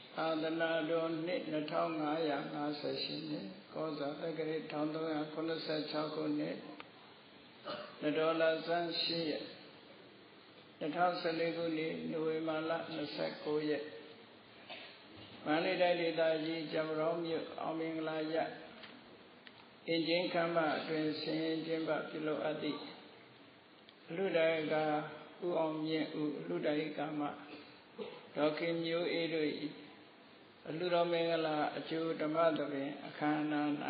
သာသနာတော်နှစ်2558နှစ်ကောဇာတက္ကရာ1386ခုနှစ်နတော်လာဇန်8ရက်2014ခုနှစ်နိုဝင်ဘာလ29ရက်မန္တလေးတိုင်းဒေသကြီးကျမရောမြို့အောင်မင်္ဂလာရအင်ဂျင်ခမ်းမအတွင်ဆင်းကျင်းပပြုလုပ်အပ်သည့်အလှတိုင်ကဥအောင်မြင့်ဥအလှတိုင်ကမဒေါက်ခင်မျိုးအေးတို့အလှတော်မင်္ဂလာအကျိုးဓမ္မသဘင်အခမ်းအနား၌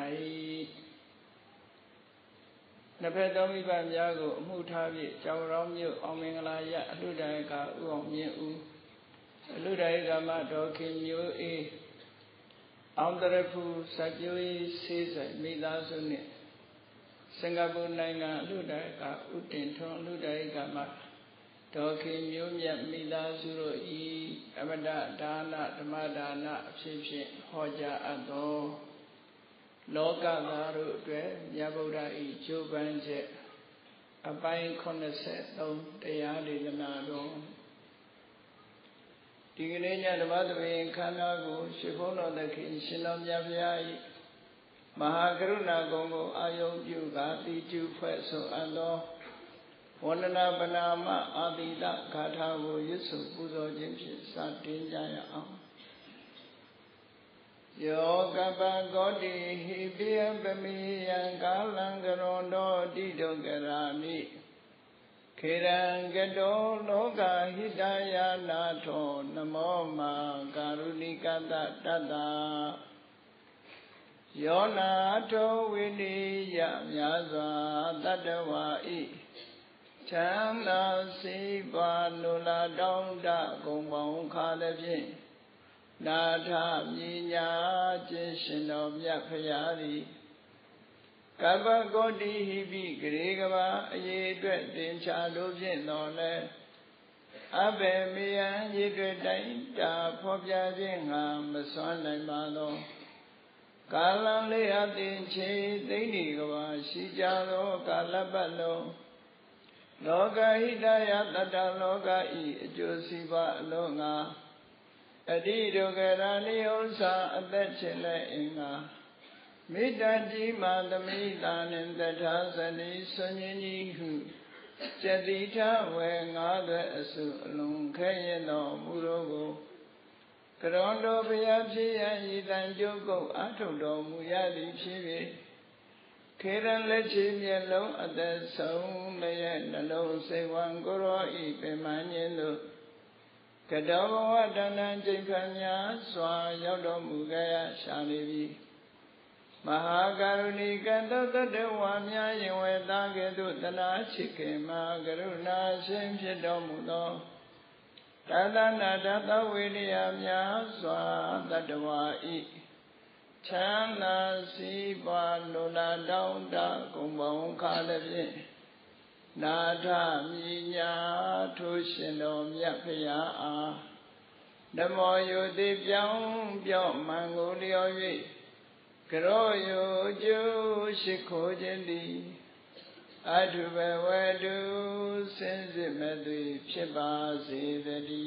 နှစ်ဖက်သောမိဘများကိုအမှုထားပြီးကျောင်းတော်မြို့အောင်မင်္ဂလာရအလှတိုင်ကဥအောင်မြင့်ဥအလှတိုင်ကမဒေါက်ခင်မျိုးအေးအောင်တရဖူစကြိုးဆေးဆိုင်မိသားစုနှင့်စင်ကာပူနိုင်ငံအလှတိုင်ကဥတင်ထွန်းအလှတိုင်ကမဒေါ်ခင်မျိုးမြတ်မိသားစုတို့ဤအမတဒါနဓမ္မဒါနအဖြစ်ဖြင့်ဟောကြားအပ်သောလောကသားတို့အတွက်မြတ်ဗုဒ္ဓဤကျိုးပန်းချက်အပိုင်း83တရားဒေသနာတော်ဒီကနေ့ညဓမ္မသဘင်ခန္ဓာကိုရှင်ဘုန်းတော်သခင်ရှင်တော်မြတ်ဗျာဤမဟာကရုဏာကုံကိုအာယုံပြုကာတိကျုဖွဲ့ဆိုအပ်သောဝန္ဒနာပနာမအာတိတဂါထာကိုရွတ်ဆိုပူဇော်ခြင်းဖြင့်စတင်ကြရအောင်ယောကပကောတိဟိပိယပမိယံကာလံကရွန်တော်တိဒုက္ခရာမိခေရံကတောလောကဟိတယာနာထောနမောမာကာရုဏိကတတတ္တယောနာထောဝိနိယမြာစွာတတ္တဝါဤချမ်းသာစိပါလူလာတောင်းတဂုံပေါင်းခါလည်းဖြင့်နာထမြညာခြင်းရှင်တော်မြတ်ဖရာသည်ကပ္ပကောတိဟိပိဂရေကဘာအရေးအတွက်တင်ချလို့ဖြင့်တော်လဲအဘယ်မေယံရေတွေ့တိုင်းတာဖော်ပြခြင်းငါမစွမ်းနိုင်ပါသောကာလံလေးအသင်ချေသိမ့်ဒီကဘာရှိကြသောကာလပတ်လုံးလောကဟိတယတတ္တလောကဤအကျိုးစီးပွားအလုံးငါအတိဒုက္ခရာနိဥ္စာအသက်ချင်လက်အင်္ဂါမေတ္တာကြီးမာသမိတာနှင့်တထာဇတိဆွန်ញကြီးဟုကျတိထဝေငါးသွဲအစုအလုံးခဲရင်တော်မူတော်ကိုကရွန်တော်ဘုရားဖြစ်ရန်ဤတန်ကြုတ်ကုတ်အထုတော်မူရသည်ဖြစ်၍ခေရန်လက်ချေမျက်လုံးအသက်ဆုံးလည်းနှလုံးစိတ်ဝံကိုရောဤပင်မညင်းတို့ကတောဘဝတဏ္ဍကျိန်ဖန်များစွာရောက်တော်မူကြရရှာနေပြီမဟာကရုဏီကတတ္တဝါများယင်ဝေသားကဲ့သို့တနာချစ်ခင်မှာကရုဏာရှင်ဖြစ်တော်မူသောတသနာတသဝေရိယများစွာတတ္တဝါဤချမ်းသာစီးပွားလိုလားတောင်းတဂုံပေါင်းခါလည်းဖြင့်နာထမြညာထိုးရှင်တော်မြတ်ဖရာအားဓမ္မောယုတိပြောင်းပြော့မှန်ကိုလျော်၍ကရောယုကျိုးရှိခိုးခြင်းသည်အထုဘဝတုစင်စစ်မဲ့သွေဖြစ်ပါစေတ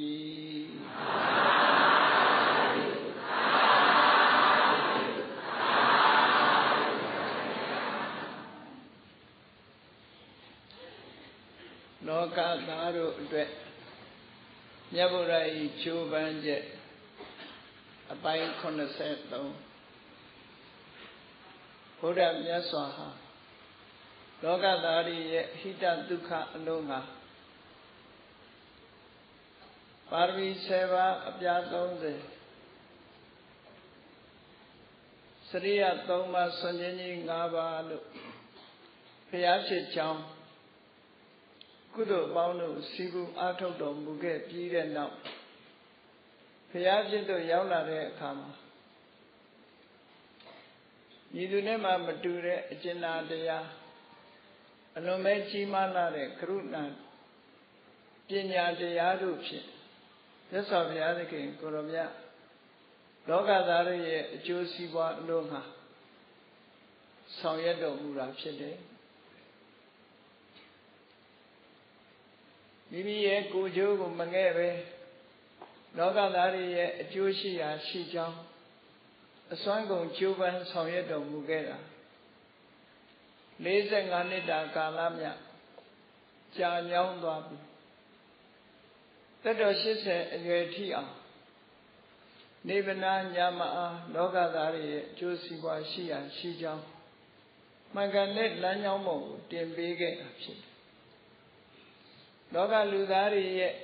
ည်းလောကသားတို့အတွက်မြတ်ဗုဒ္ဓ၏ကျိုးပန်းချက်အပိုင်း83ဘုရားမြတ်စွာဟာလောကသားရဲ့ဟိတဒုက္ခအလုံးငါပါရမီ7ပါးအပြာ30စရိယ3ပါးဆွန်ခြင်းကြီး5ပါးလို့ဘုရားဖြစ်ကြောင်းကုသိုလ်ပေါင်းတို့စီကူအားထုတ်တော်မူခဲ့ပြီးတဲ့နောက်ဘုရားဖြစ်သို့ရောက်လာတဲ့အခါမှာညီသူနဲ့မှမတူတဲ့အကျဉ်းနာတရားအလွန်ပဲကြီးမားလာတဲ့ကရုဏာပညာတရားတို့ဖြင့်မြတ်စွာဘုရားသခင်ကိုရောမြတ်လောကသားတို့ရဲ့အကျိုးစီးပွားအလုံးဟာဆောင်ရွက်တော်မူတာဖြစ်တယ်မိမိရဲ့ကိုယ်ကျိုးကိုမငဲ့ပဲလောကသားတွေရဲ့အကျိုးရှိရာရှိကြောင်းအစွမ်းကုန်ကြိုးပမ်းဆောင်ရွက်တော်မူခဲ့တာ45နှစ်တာကာလမြတ်ကြာညောင်းသွားပြီသက်တော်80အရွယ်ထိအောင်နေဗနာညာမအားလောကသားတွေရဲ့အကျိုးစီးပွားရှိရာရှိကြောင်းမှန်ကန်တဲ့လမ်းကြောင်းပေါ်ကိုတင်ပေးခဲ့တာဖြစ်တယ်လောကလူသားတွေရဲ့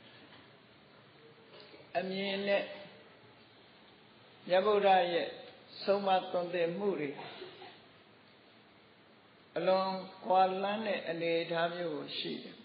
အမြင်နဲ့မြတ်ဗုဒ္ဓရဲ့ဆုံးမသွန်သင်မှုတွေအလွန်ကွာလန်းတဲ့အနေအထားမျိုးကိုရှိတယ်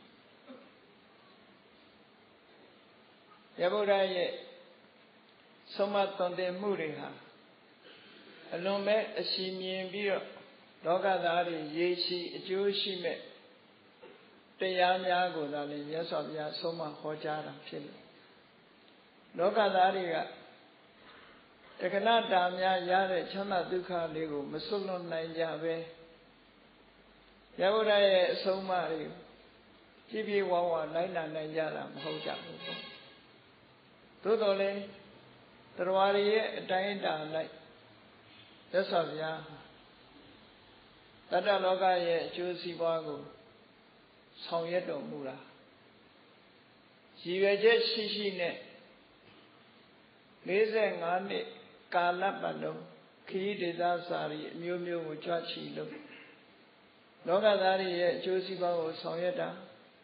မြတ်ဗုဒ္ဓရဲ့ဆုံးမသွန်သင်မှုတွေဟာအလွန်ပဲအရှိမြင်ပြီးတော့လောကသားတွေရေရှိအကျိုးရှိမဲ့တရားများကိုသာလေမြတ်စွာဘုရားဆုံးမဟောကြားတာဖြစ်လို့လောကသားတွေကတက္ကနာတာများရတဲ့ချမ်းသာဒုက္ခလေးကိုမစွန့်လွတ်နိုင်ကြပဲမြတ်ဗုဒ္ဓရဲ့အဆုံးအမတွေပြည့်ပြည့်ဝဝလိုက်နာနိုင်ကြတာမဟုတ်ကြဘူးပေါ့သို့တော်လည်းတရားရည်ရဲ့အတိုင်းအတာလိုက်မြတ်စွာဘုရားတတ္တလောကရဲ့အကျိုးစီးပွားကိုဆောင်ရွက်တော်မူတာရည်ရွယ်ချက်ရှိရှိနဲ့45နှစ်ကာလပတ်လုံးခရီးဒေသစာရီအမျိုးမျိုးကိုကြွချီလို့လောကသားတွေရဲ့အကျိုးစီးပွားကိုဆောင်ရွက်တာ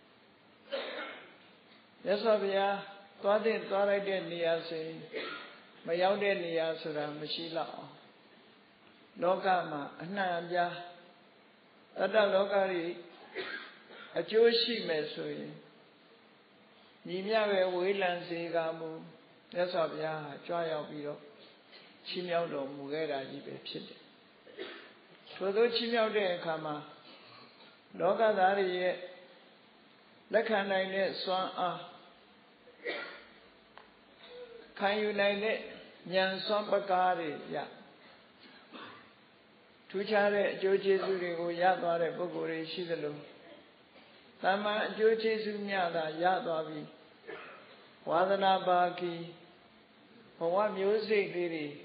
မြတ်စွာဘုရားသွားလိုက်တဲ့နေရာဆိုရင်မရောက်တဲ့နေရာဆိုတာမရှိတော့အောင်လောကမှာအနှံ့အပြားတတ္တလောကကြီးအကျိုးရှိမယ်ဆိုရင်ညီမျှပဲဝေးလံစေကမူမြတ်စွာဘုရားဟာကြွရောက်ပြီးတော့ချီးမြှောက်တော်မူခဲ့တာကြီးပဲဖြစ်တယ်ထို့သောချီးမြှောက်တဲ့အခါမှာလောကသားတွေရဲ့လက်ခံနိုင်တဲ့စွမ်းအားခံယူနိုင်တဲ့ဉာဏ်စွမ်းပကားတွေရထူးခြားတဲ့အကျိုးကျေးဇူးတွေကိုရသွားတဲ့ပုဂ္ဂိုလ်တွေရှိသလိုတမန်အကျိုးကျေးဇူးများသာရသွားပြီးဝါသနာပါကီဘဝမျိုးစိတ်လေးတွေ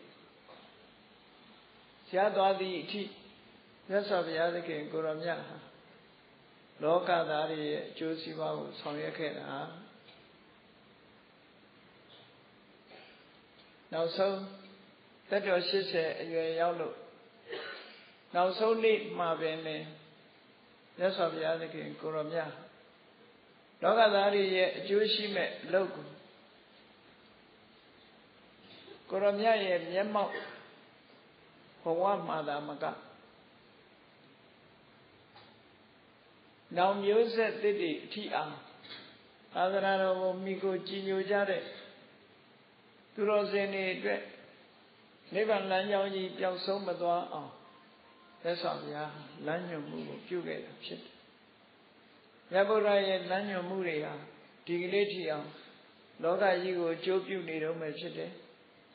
ရသွားသည့်အထိမြတ်စွာဘုရားသခင်ကိုရောမြတ်ဟာလောကသားတွေရဲ့အကျိုးစီးပွားကိုဆောင်ရွက်ခဲ့တာနောက်ဆုံးသက်တော်80အရွယ်ရောက်လို့နောက်ဆုံးနေ့မှာပင်လေမြတ်စွာဘုရားသခင်ကိုရောမြတ်လောကသားတွေရဲ့အကျိုးရှိမဲ့အလုပ်ကိုကိုရောမြတ်ရဲ့မျက်မှောက်ဘဝမှာသာမကနောင်မျိုးဆက်သစ်တွေအထိအောင်သာသနာတော်ကိုမိကိုကြည်ညိုကြတဲ့သူတော်စင်တွေအတွက်နိဗ္ဗာန်လမ်းကြောင်းကြီးပျောက်ဆုံးမသွားအောင်သက်ဆောင်ဘုရားလမ်းညွှန်မှုကိုပြုခဲ့တာဖြစ်တယ်။မြတ်ဗုဒ္ဓရဲ့လမ်းညွှန်မှုတွေဟာဒီကနေ့ထိအောင်လောကကြီးကိုအကျိုးပြုနေတော့မယ်ဖြစ်တယ်။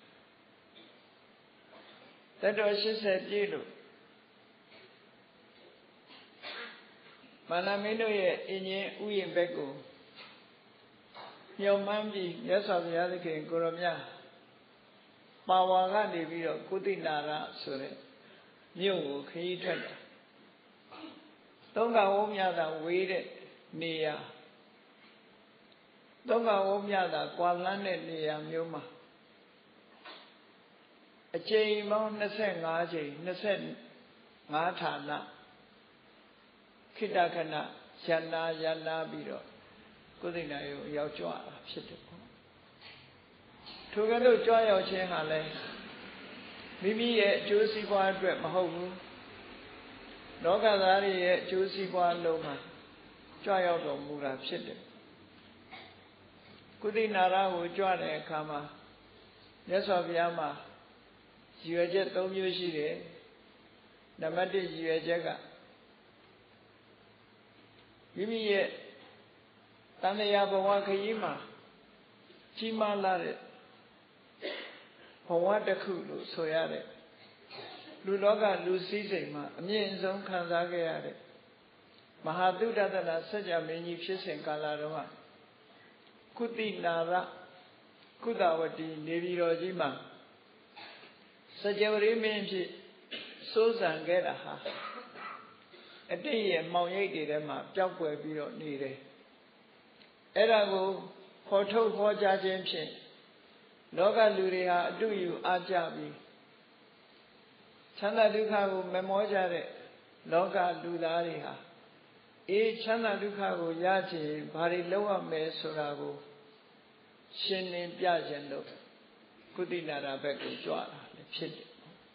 သက်တော်80ပြည့်လို့မာနမင်းတို့ရဲ့အင်းချင်းဥယျာဉ်ဘက်ကိုမျှော်မှန်းပြီးမြတ်စွာဘုရားသခင်ကိုရောမြတ်ပါဝါကနေပြီးတော့ကုသိနာရဆိုတဲ့မြို့ကိုခရီးထွက်တာသုံးကဝုံးမြတာဝေးတဲ့နေရာသုံးကဝုံးမြတာကွာလန်းတဲ့နေရာမျိုးမှာအကျိန်ပေါင်း25ကျိန်25ဌာနခိတ္တခဏယန္နာပြီးတော့ကုသိနာရုံရောက်ကြွတာဖြစ်တယ်ပေါ့ထိုကဲ့သို့ကြွရောက်ခြင်းဟာလည်းမိမိရဲ့အကျိုးစီးပွားအတွက်မဟုတ်ဘူးလောကသားတွေရဲ့အကျိုးစီးပွားလုံးမှာကြွရောက်တော်မူတာဖြစ်တယ်ကုသိနာရကိုကြွတဲ့အခါမှာမြတ်စွာဘုရားမှာရည်ရွယ်ချက်၃မျိုးရှိတယ်နံပါတ်1ရည်ရွယ်ချက်ကမိမိရဲ့တန်လျာဘဝခရီးမှာကြီးမားလာတဲ့ဘဝတစ်ခုလို့ဆိုရတဲ့လူလောကလူစည်းစိမ်မှာအမြင့်ဆုံးခံစားခဲ့ရတဲ့မဟာသုဒ္ဓတနာစัจ जा မင်းကြီးဖြစ်စဉ်ကာလတုန်းကကုသိနာရကုသဝတီနေပြည်တော်ကြီးမှာစကြဝဠာမင်းဖြစ်စိုးစံခဲ့တာဟာအတိတ်ရဲ့မောင်ရိပ်တွေထဲမှာပျောက်ကွယ်ပြီးတော့နေတယ်အဲ့ဒါကိုခေါ်ထုတ်ဟောကြားခြင်းဖြင့်လောကလူတွေဟာအတူယူအားကြပြီးချမ်းသာဒုက္ခကိုမမောကြတဲ့လောကလူသားတွေဟာအေးချမ်းသာဒုက္ခကိုရချင်ဘာတွေလုပ်ရမလဲဆိုတာကိုရှင်းလင်းပြခြင်းလို့ကုသနာရာဘက်ကိုကြွလာတယ်ဖြစ်တယ်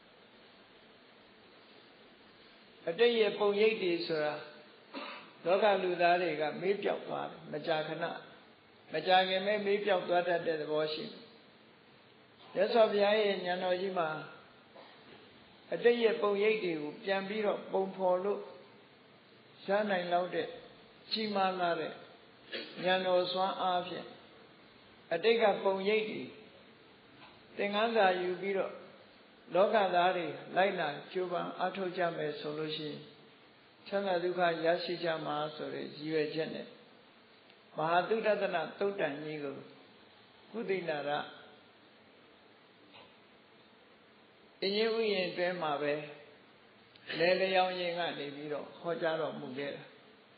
အတိတ်ရဲ့ပုံရိပ်တွေဆိုတာလောကလူသားတွေကမေးပြောက်သွားတယ်မကြာခဏမကြာခင်မဲ့မေးပြောက်သွားတတ်တဲ့သဘောရှိတယ်ရသော်ဘုရားရဲ့ဉာဏ်တော်ကြီးမှာအတိတ်ရဲ့ပုံရိပ်တွေကိုပြန်ပြီးတော့ပုံဖော်လို့ရနိုင်လောက်တဲ့ကြီးမားလာတဲ့ဉာဏ်တော်စွမ်းအားဖြင့်အတိတ်ကပုံရိပ်တွေသင်္ကန်းစာယူပြီးတော့လောကသားတွေလိုက်လာကြိုးပမ်းအားထုတ်ကြမယ်ဆိုလို့ရှိရင်ချမ်းသာဒုက္ခရရှိကြမှာဆိုတဲ့ရည်ရွယ်ချက်နဲ့မဟာသုတတနာသုတ်တန်ကြီးကိုကုသိနာရအင်းကြီးဥယျာဉ်အတွင်းမှာပဲလဲလျောင်းရင်ကနေပြီးတော့ဟောကြားတော်မူခဲ့တာ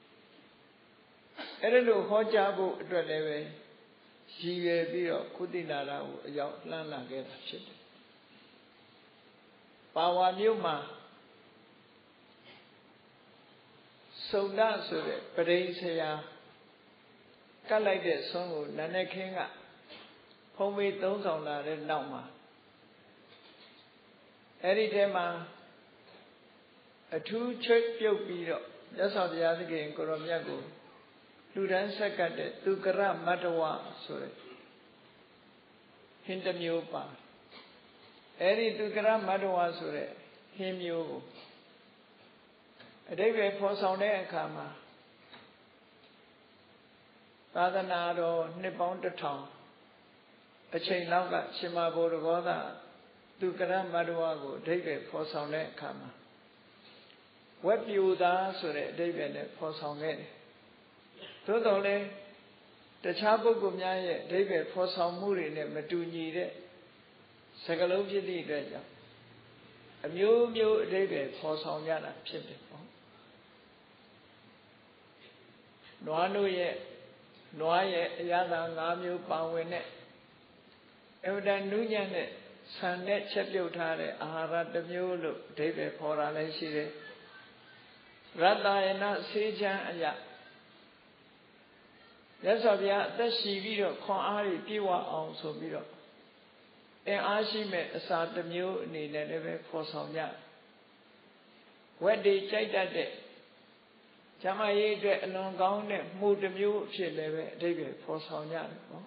အဲ့ဒါလို့ဟောကြားဖို့အတွက်လည်းပဲရည်ရွယ်ပြီးတော့ကုသိနာရကိုအရောက်လှမ်းလာခဲ့တာဖြစ်တယ်ပါဝါမြို့မှာစုံဒဆိုတဲ့ပရိဆရာကတ်လိုက်တဲ့ဆွမ်းကိုနာနဲ့ခင်းကဖုံးမေးသုံးဆောင်လာတဲ့နောက်မှာအဲ့ဒီထဲမှာအထူးချွတ်ပြုတ်ပြီးတော့မြတ်စွာဘုရားသခင်ကိုရောမြတ်ကိုလူတန်းဆက်ကတ်တဲ့သူကရမတ္တဝဆိုတဲ့ဟင်းတစ်မျိုးပါအဲ့ဒီသူကရမတ္တဝဆိုတဲ့ဟင်းမျိုးကိုအဓိပ္ပာယ်ဖော်ဆောင်တဲ့အခါမှာသာသနာတော်နှစ်ပေါင်း1000အချိန်လောက်ကရှင်မဘုရားသာသူကရမတ္တဝကိုအဓိပ္ပာယ်ဖော်ဆောင်တဲ့အခါမှာဝက်ပြူသားဆိုတဲ့အဓိပ္ပာယ်နဲ့ဖော်ဆောင်ခဲ့တယ်သို့တော်လည်းတခြားပုဂ္ဂိုလ်များရဲ့အဓိပ္ပာယ်ဖော်ဆောင်မှုတွေနဲ့မတူညီတဲ့စကားလုံးဖြစ်သည့်အတွက်ကြောင့်အမျိုးမျိုးအဓိပ္ပာယ်ဖော်ဆောင်ကြတာဖြစ်တယ်ပေါ့နွားရဲ့အရသာ5မျိုးပါဝင်တဲ့အဝတ္တနုညံ့တဲ့ဆန်နဲ့ချက်ပြုတ်ထားတဲ့အာဟာရတစ်မျိုးလို့အဓိပ္ပာယ်ဖော်တာလည်းရှိတယ်ရတ္တယနာဆေးချမ်းအရာမြတ်စွာဘုရားအသက်ရှိပြီးတော့ခွန်အားတွေပြည့်ဝအောင်ဆိုပြီးတော့အင်အားရှိမဲ့အစာတစ်မျိုးအနေနဲ့လည်းပဲဖော်ဆောင်ကြဝက်တွေကြိုက်တတ်တဲ့ဇမရေးအတွက်အလွန်ကောင်းတဲ့မှုတစ်မျိုးအဖြစ်လည်းပဲအဓိပ္ပာယ်ဖော်ဆောင်ကြတယ်ပေါ့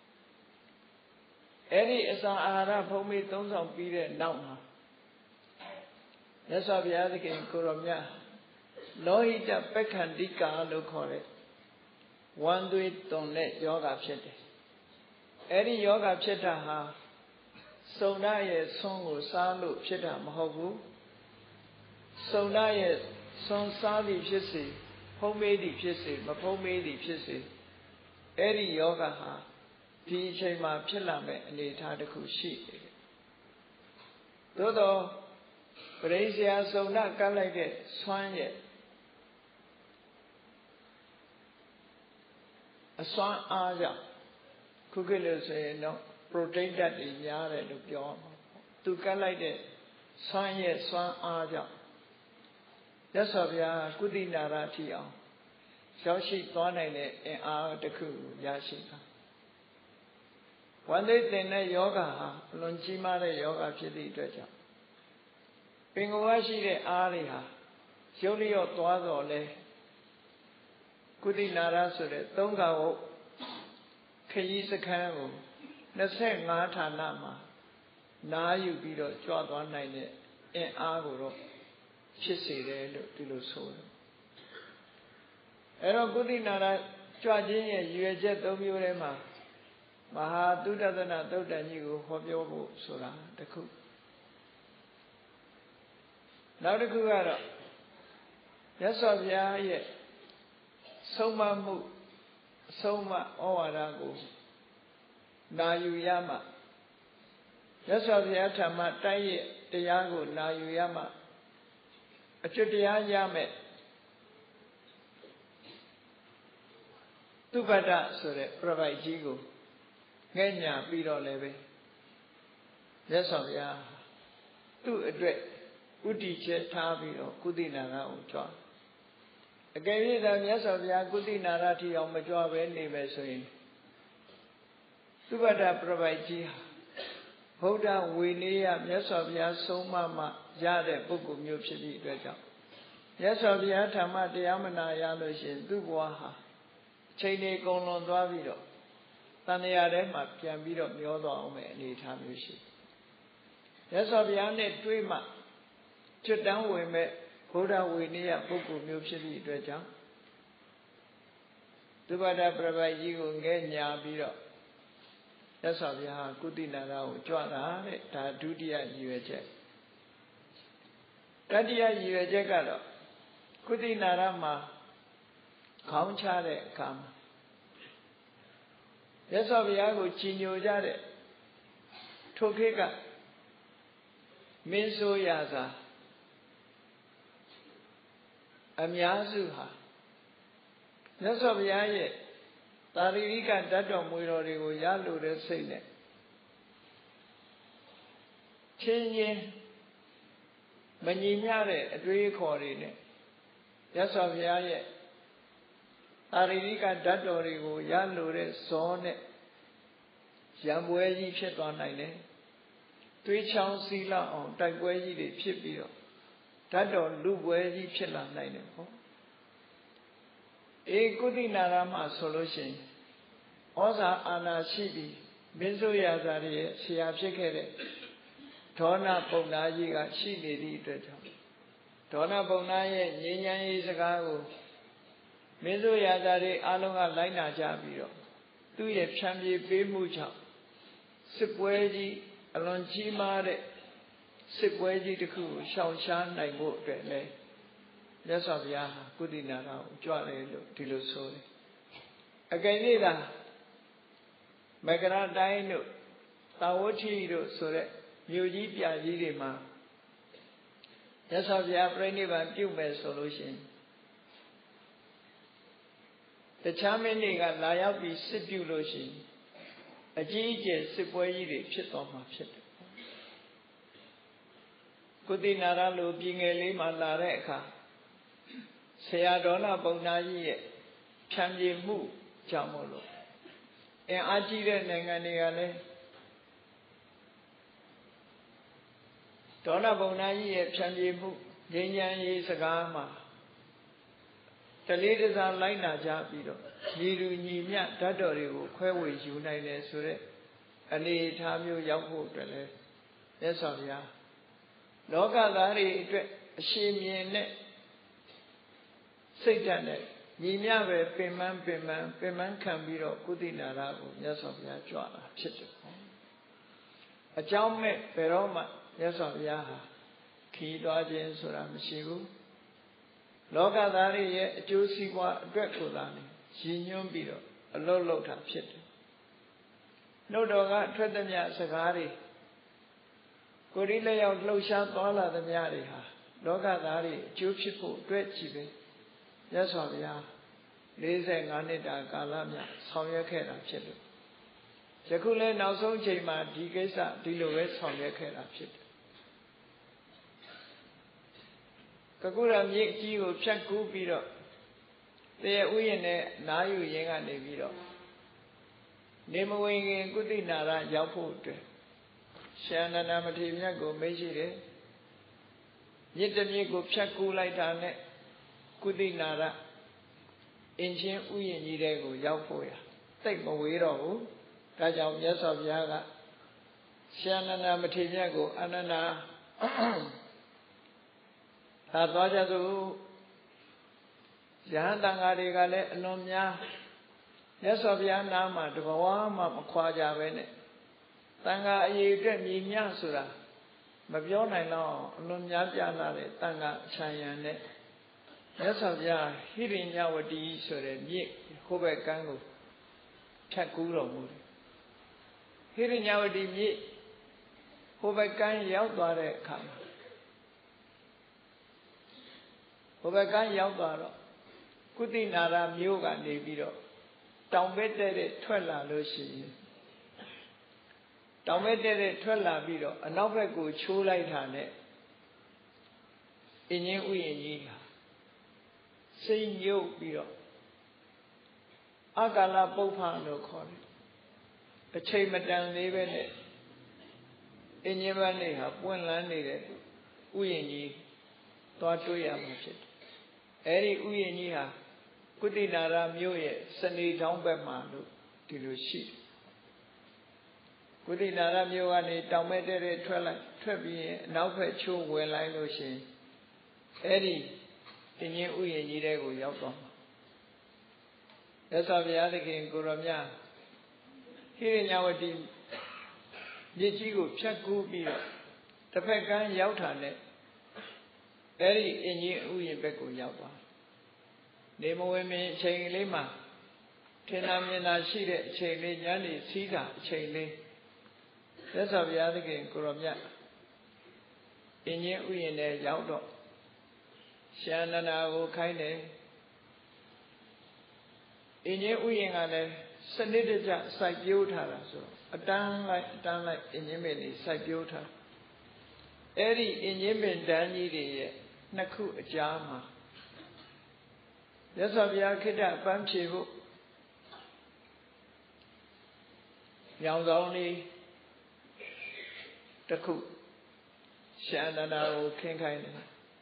အဲ့ဒီအစာအာဟာရဖုံးပြီးသုံးဆောင်ပြီးတဲ့နောက်မှာမြတ်စွာဘုရားသခင်ကိုရောမြတ်လောဟိတပက္ခန္တိကာလို့ခေါ်တဲ့ဝမ်းသွေးသွန်တဲ့ယောဂဖြစ်တယ်အဲ့ဒီယောဂဖြစ်တာဟာစုံဒရဲ့ဆွမ်းကိုစားလို့ဖြစ်တာမဟုတ်ဘူးစုံဒရဲ့ဆွမ်းစားသည်ဖြစ်စေဖုံးမေးသည်ဖြစ်စေမဖုံးမေးသည်ဖြစ်စေအဲ့ဒီယောဂဟာဒီအချိန်မှာဖြစ်လာမဲ့အနေအထားတစ်ခုရှိတယ်သို့တော့ပရိစ္ဆေယစုံဒကပ်လိုက်တဲ့ဆွမ်းရဲ့အစွမ်းအားကြောင့်ခုခေတ်လို့ဆိုရင်တော့ protein ဓာတ်တွေများတယ်လို့ပြောမှာသူကတ်လိုက်တဲ့ဆွမ်းရဲ့စွမ်းအားကြောင့်မြတ်စွာဘုရားကုသိနာရထီအောင်ရောက်ရှိသွားနိုင်တဲ့အင်အားတစ်ခုရရှိတာဝန္တိတင်တဲ့ယောဂဟာအလွန်ကြီးမားတဲ့ယောဂဖြစ်သည့်အတွက်ကြောင့်ပင်ကိုယ်ရှိတဲ့အားတွေဟာရုပ်လျော့သွားတော့လဲကုသိနာရဆိုတဲ့3ခါဟုတ်ခရီးစခန်းကို25ဌာနမှာနားယူပြီးတော့ကြွသွားနိုင်တဲ့အင်အားကိုတော့ဖြစ်စေတယ်လို့ဒီလိုဆိုတယ်အဲ့တော့ကုသိနာရကြွခြင်းရဲ့ရည်ရွယ်ချက်3မျိုးထဲမှာမဟာသုတတနာသုတ်တန်ကြီးကိုဟောပြောဖို့ဆိုတာတခုနောက်တစ်ခုကတော့မြတ်စွာဘုရားရဲ့ဆုံးမမှုအဆုံးအမဩဝါဒကိုနာယူရမှမြတ်စွာဘုရားဓမ္မတိုက်ရဲ့တရားကိုနာယူရမှအကျွတ်တရားရမယ်သူပတ္တဆိုတဲ့ပြပိုက်ကြီးကိုငဲ့ညာပြီးတော့လည်းပဲမြတ်စွာဘုရားသူ့အတွက်ဥတည်ချက်ထားပြီးတော့ကုသီနာရကိုကြွားအကယ်၍သာမြတ်စွာဘုရားကုသီနာရထီအောင်မကြွားပဲနေမယ်ဆိုရင်သူပတ္တပြပိုက်ကြီးဟာဗုဒ္ဓဝေနည်းမြတ်စွာဘုရားဆုံးမမှရတဲ့ပုဂ္ဂိုလ်မျိုးဖြစ်သည့်အတွက်ကြောင့်မြတ်စွာဘုရားဓမ္မတရားမနာရလို့ရှိရင်သူ့ဘဝဟာချိန်နေကုန်လွန်သွားပြီးတော့တဏှာထဲမှာပြန်ပြီးတော့မျောသွားအောင်ပဲအနေထားမျိုးရှိမြတ်စွာဘုရားနဲ့တွေ့မှကျွတ်တန်းဝင်မဲ့ဗုဒ္ဓဝေနည်းပုဂ္ဂိုလ်မျိုးဖြစ်သည့်အတွက်ကြောင့်သုဘဒပြပိုက်ကြီးကိုငဲ့ညာပြီးတော့မြတ်စွာဘုရားကုသီနာရကိုကြွတာတဲ့ဒါဒုတိယရည်ရွယ်ချက်တတိယရည်ရွယ်ချက်ကတော့ကုသီနာရမှာခေါင်းချတဲ့အခါမှာမြတ်စွာဘုရားကိုကြည်ညိုကြတဲ့ထိုခေတ်ကမင်းဆိုးရစာအများစုဟာမြတ်စွာဘုရားရဲ့သာရိရိကဓာတ်တော်မူတော်တွေကိုရလို့တဲ့စိတ်နဲ့ချင်းချင်းမညီမျှတဲ့အတွေးအခေါ်တွေနဲ့မြတ်စွာဘုရားရဲ့သာရိရိကဓာတ်တော်တွေကိုရလို့တဲ့ဇောနဲ့ရံပွဲကြီးဖြစ်သွားနိုင်တယ်။သွေးချောင်းစီလအောင်တိုက်ပွဲကြီးတွေဖြစ်ပြီးတော့ဓာတ်တော်လူပွဲကြီးဖြစ်လာနိုင်တယ်ပေါ့။ကုသီနာရမှာဆိုလို့ရှိရင်ဩဇာအာဏာရှိပြီးမင်းဆိုရာဇာတွေရဲ့ဆရာဖြစ်ခဲ့တဲ့ဒေါနပုံနာကြီးကရှိနေသည့်အတွက်ကြောင့်ဒေါနပုံနာရဲ့ငြိမ်းချမ်းရေးစကားကိုမင်းဆိုရာဇာတွေအလုံးကလိုက်နာကြပြီးတော့သူ့ရဲ့ဖြန့်ပြေးပေးမှုကြောင့်စစ်ပွဲကြီးအလွန်ကြီးမားတဲ့စစ်ပွဲကြီးတစ်ခုကိုရှောင်ရှားနိုင်ဖို့အတွက်လည်းမြတ်စွာဘုရားဟာကုသီနာရကိုကြွတယ်လို့ဒီလိုဆိုတယ်အကယ်၍သာမကရတိုင်းတို့သာဝတိတို့ဆိုတဲ့မြို့ကြီးပြကြီးတွေမှာမြတ်စွာဘုရားပြိဋိဘံပြုမယ်ဆိုလို့ရှိရင်တခြားမင်းတွေကလာရောက်ပြီးစစ်ပြုလို့ရှိရင်အကြီးအကျယ်စစ်ပွဲကြီးတွေဖြစ်သွားမှာဖြစ်တယ်ကုသီနာရလိုပြည်ငယ်လေးမှာလာတဲ့အခါဆရာဒေါနပုံနာကြီးရဲ့ဖြန့်ပြေမှုကြောင့်မို့လို့အင်အားကြီးတဲ့နိုင်ငံတွေကလည်းဒေါနပုံနာကြီးရဲ့ဖြန့်ပြေမှုငြိမ်းချမ်းရေးစကားမှာတလေးတစားလိုက်နာကြပြီးတော့ညီလူညီမျှဓာတ်တော်တွေကိုခွဲဝေယူနိုင်တယ်ဆိုတဲ့အနေအထားမျိုးရောက်ဖို့အတွက်လည်းမြတ်စွာဘုရားလောကသားတွေအတွက်အရှိမြင်တဲ့စိတ်ဓာတ်နဲ့ညီမျှပဲပင်ပန်းခံပြီးတော့ကုသီနာရကိုမြတ်စွာဘုရားကြွတာဖြစ်တယ်အကြောင်းမဲ့ဘယ်တော့မှမြတ်စွာဘုရားဟာခီးသွားခြင်းဆိုတာမရှိဘူးလောကသားတွေရဲ့အကျိုးစီးပွားအတွက်ကိုသာရည်ညွှန်းပြီးတော့အလုပ်လုပ်တာဖြစ်တယ်နှုတ်တော်ကထွက်သမျှစကားတွေကိုယ်ဒီလက်ရောက်လှုပ်ရှားသွားလာသမျှတွေဟာလောကသားတွေအကျိုးဖြစ်ဖို့အတွက်ကြည့်ပဲမြတ်စွာဘုရား45နှစ်တာကာလမြတ်ဆောင်ရွက်ခဲ့တာဖြစ်လို့ယခုလည်းနောက်ဆုံးချိန်မှာဒီကိစ္စဒီလိုပဲဆောင်ရွက်ခဲ့တာဖြစ်တယ်ကကုရမြစ်ကြီးကိုဖြတ်ကူးပြီးတော့တရားဥယျာဉ်နဲ့နားယူရင်းကနေပြီးတော့နေမဝင်ခင်ကုသီနာရရောက်ဖို့အတွက်ရှန္ဒနာမထေရမြတ်ကိုမေ့ရှိတယ်မြစ်တစ်မြစ်ကိုဖြတ်ကူးလိုက်တာနဲ့ကုသီနာရအင်ချင်းဥယျာဉ်ကြီးတဲ့ကိုရောက်ဖို့ရသိပ်မဝေးတော့ဘူးဒါကြောင့်မြတ်စွာဘုရားကရှန္ဒနာမထေရမြတ်ကိုအနန္နာသာသွားကြစို့ယဟန်တန်ဃာတွေကလည်းအလွန်များမြတ်စွာဘုရားနာမှာတဘဝမှမခွာကြပဲနဲ့တန်ဃာအရေးအတွက်မြည်မြဆိုတာမပြောနိုင်တော့အလွန်များပြားလာတဲ့တန်ဃာအချမ်းရံနဲ့မြတ်စွာဘုရားဟိရိညဝတီဆိုတဲ့မြစ်ဟိုဘက်ကမ်းကိုဖြတ်ကူးတော်မူတယ်ဟိရညဝတီမြစ်ဟိုဘက်ကမ်းရောက်သွားတဲ့အခါမှာဟိုဘက်ကမ်းရောက်သွားတော့ကုသိနာရမြို့ကနေပြီးတော့တောင်ဘက်တဲ့ထွက်လာလို့ရှိရင်တောင်ဘက်တဲ့ထွက်လာပြီးတော့အနောက်ဘက်ကိုချိုးလိုက်တာနဲ့အင်းကြီးဥယျာဉ်ကြီးဟာစိတ်ညုတ်ပြီးတော့အကာလပုပ္ပလို့ခေါ်တယ်အချိန်မတန်သေးပဲနဲ့အင်းကြီးပန်းလေးဟာပွင့်လန်းနေတဲ့ဥယျာဉ်ကြီးသွားတွေ့ရမှာဖြစ်တယ်အဲဒီဥယျာဉ်ကြီးဟာကုသိနာရမြို့ရဲ့စနေတောင်းဘက်မှာလို့ဒီလိုရှိတယ်ကုသိနာရမြို့ကနေတောင်မဲ့တဲ့ထွက်ပြီးရင်အနောက်ဘက်ချိုးဝင်လိုက်လို့ရှိရင်အဲ့ဒီအင်းကြီးဥယျာဉ်ကြီးတဲ့ကိုရောက်သွားမှာရသော်ဘုရားသခင်ကိုရောမြတ်ဟိရညဝတီမြစ်ကြီးကိုဖြတ်ကူးပြီးတော့တစ်ဖက်ကမ်းရောက်တာနဲ့အဲ့ဒီအင်းကြီးဥယျာဉ်ဘက်ကိုရောက်သွားနေမဝင်မင်းအချိန်လေးမှာထင်သာမြင်သာရှိတဲ့အချိန်လေးညနေစီးတာအချိန်လေးရသော်ဘုရားသခင်ကိုရောမြတ်အင်းကြီးဥယျာဉ်နဲ့ရောက်တော့ရှန္ဒနာကိုခိုင်းတယ်အင်းကြီးဥယျာဉ်ကလည်းစနစ်တကျစိုက်ပျိုးထားတာဆိုတော့အတန်းလိုက်အင်းကြီးပင်တွေစိုက်ပျိုးထားအဲ့ဒီအင်းကြီးပင်တန်းကြီးတွေရဲ့နှစ်ခုအကြားမှာရသော်ဘုရားခိတ္တပန်းဖြေဖို့ရောင်ဆောင်လေးတစ်ခုရှန္ဒနာကိုခင်းခိုင်းတယ်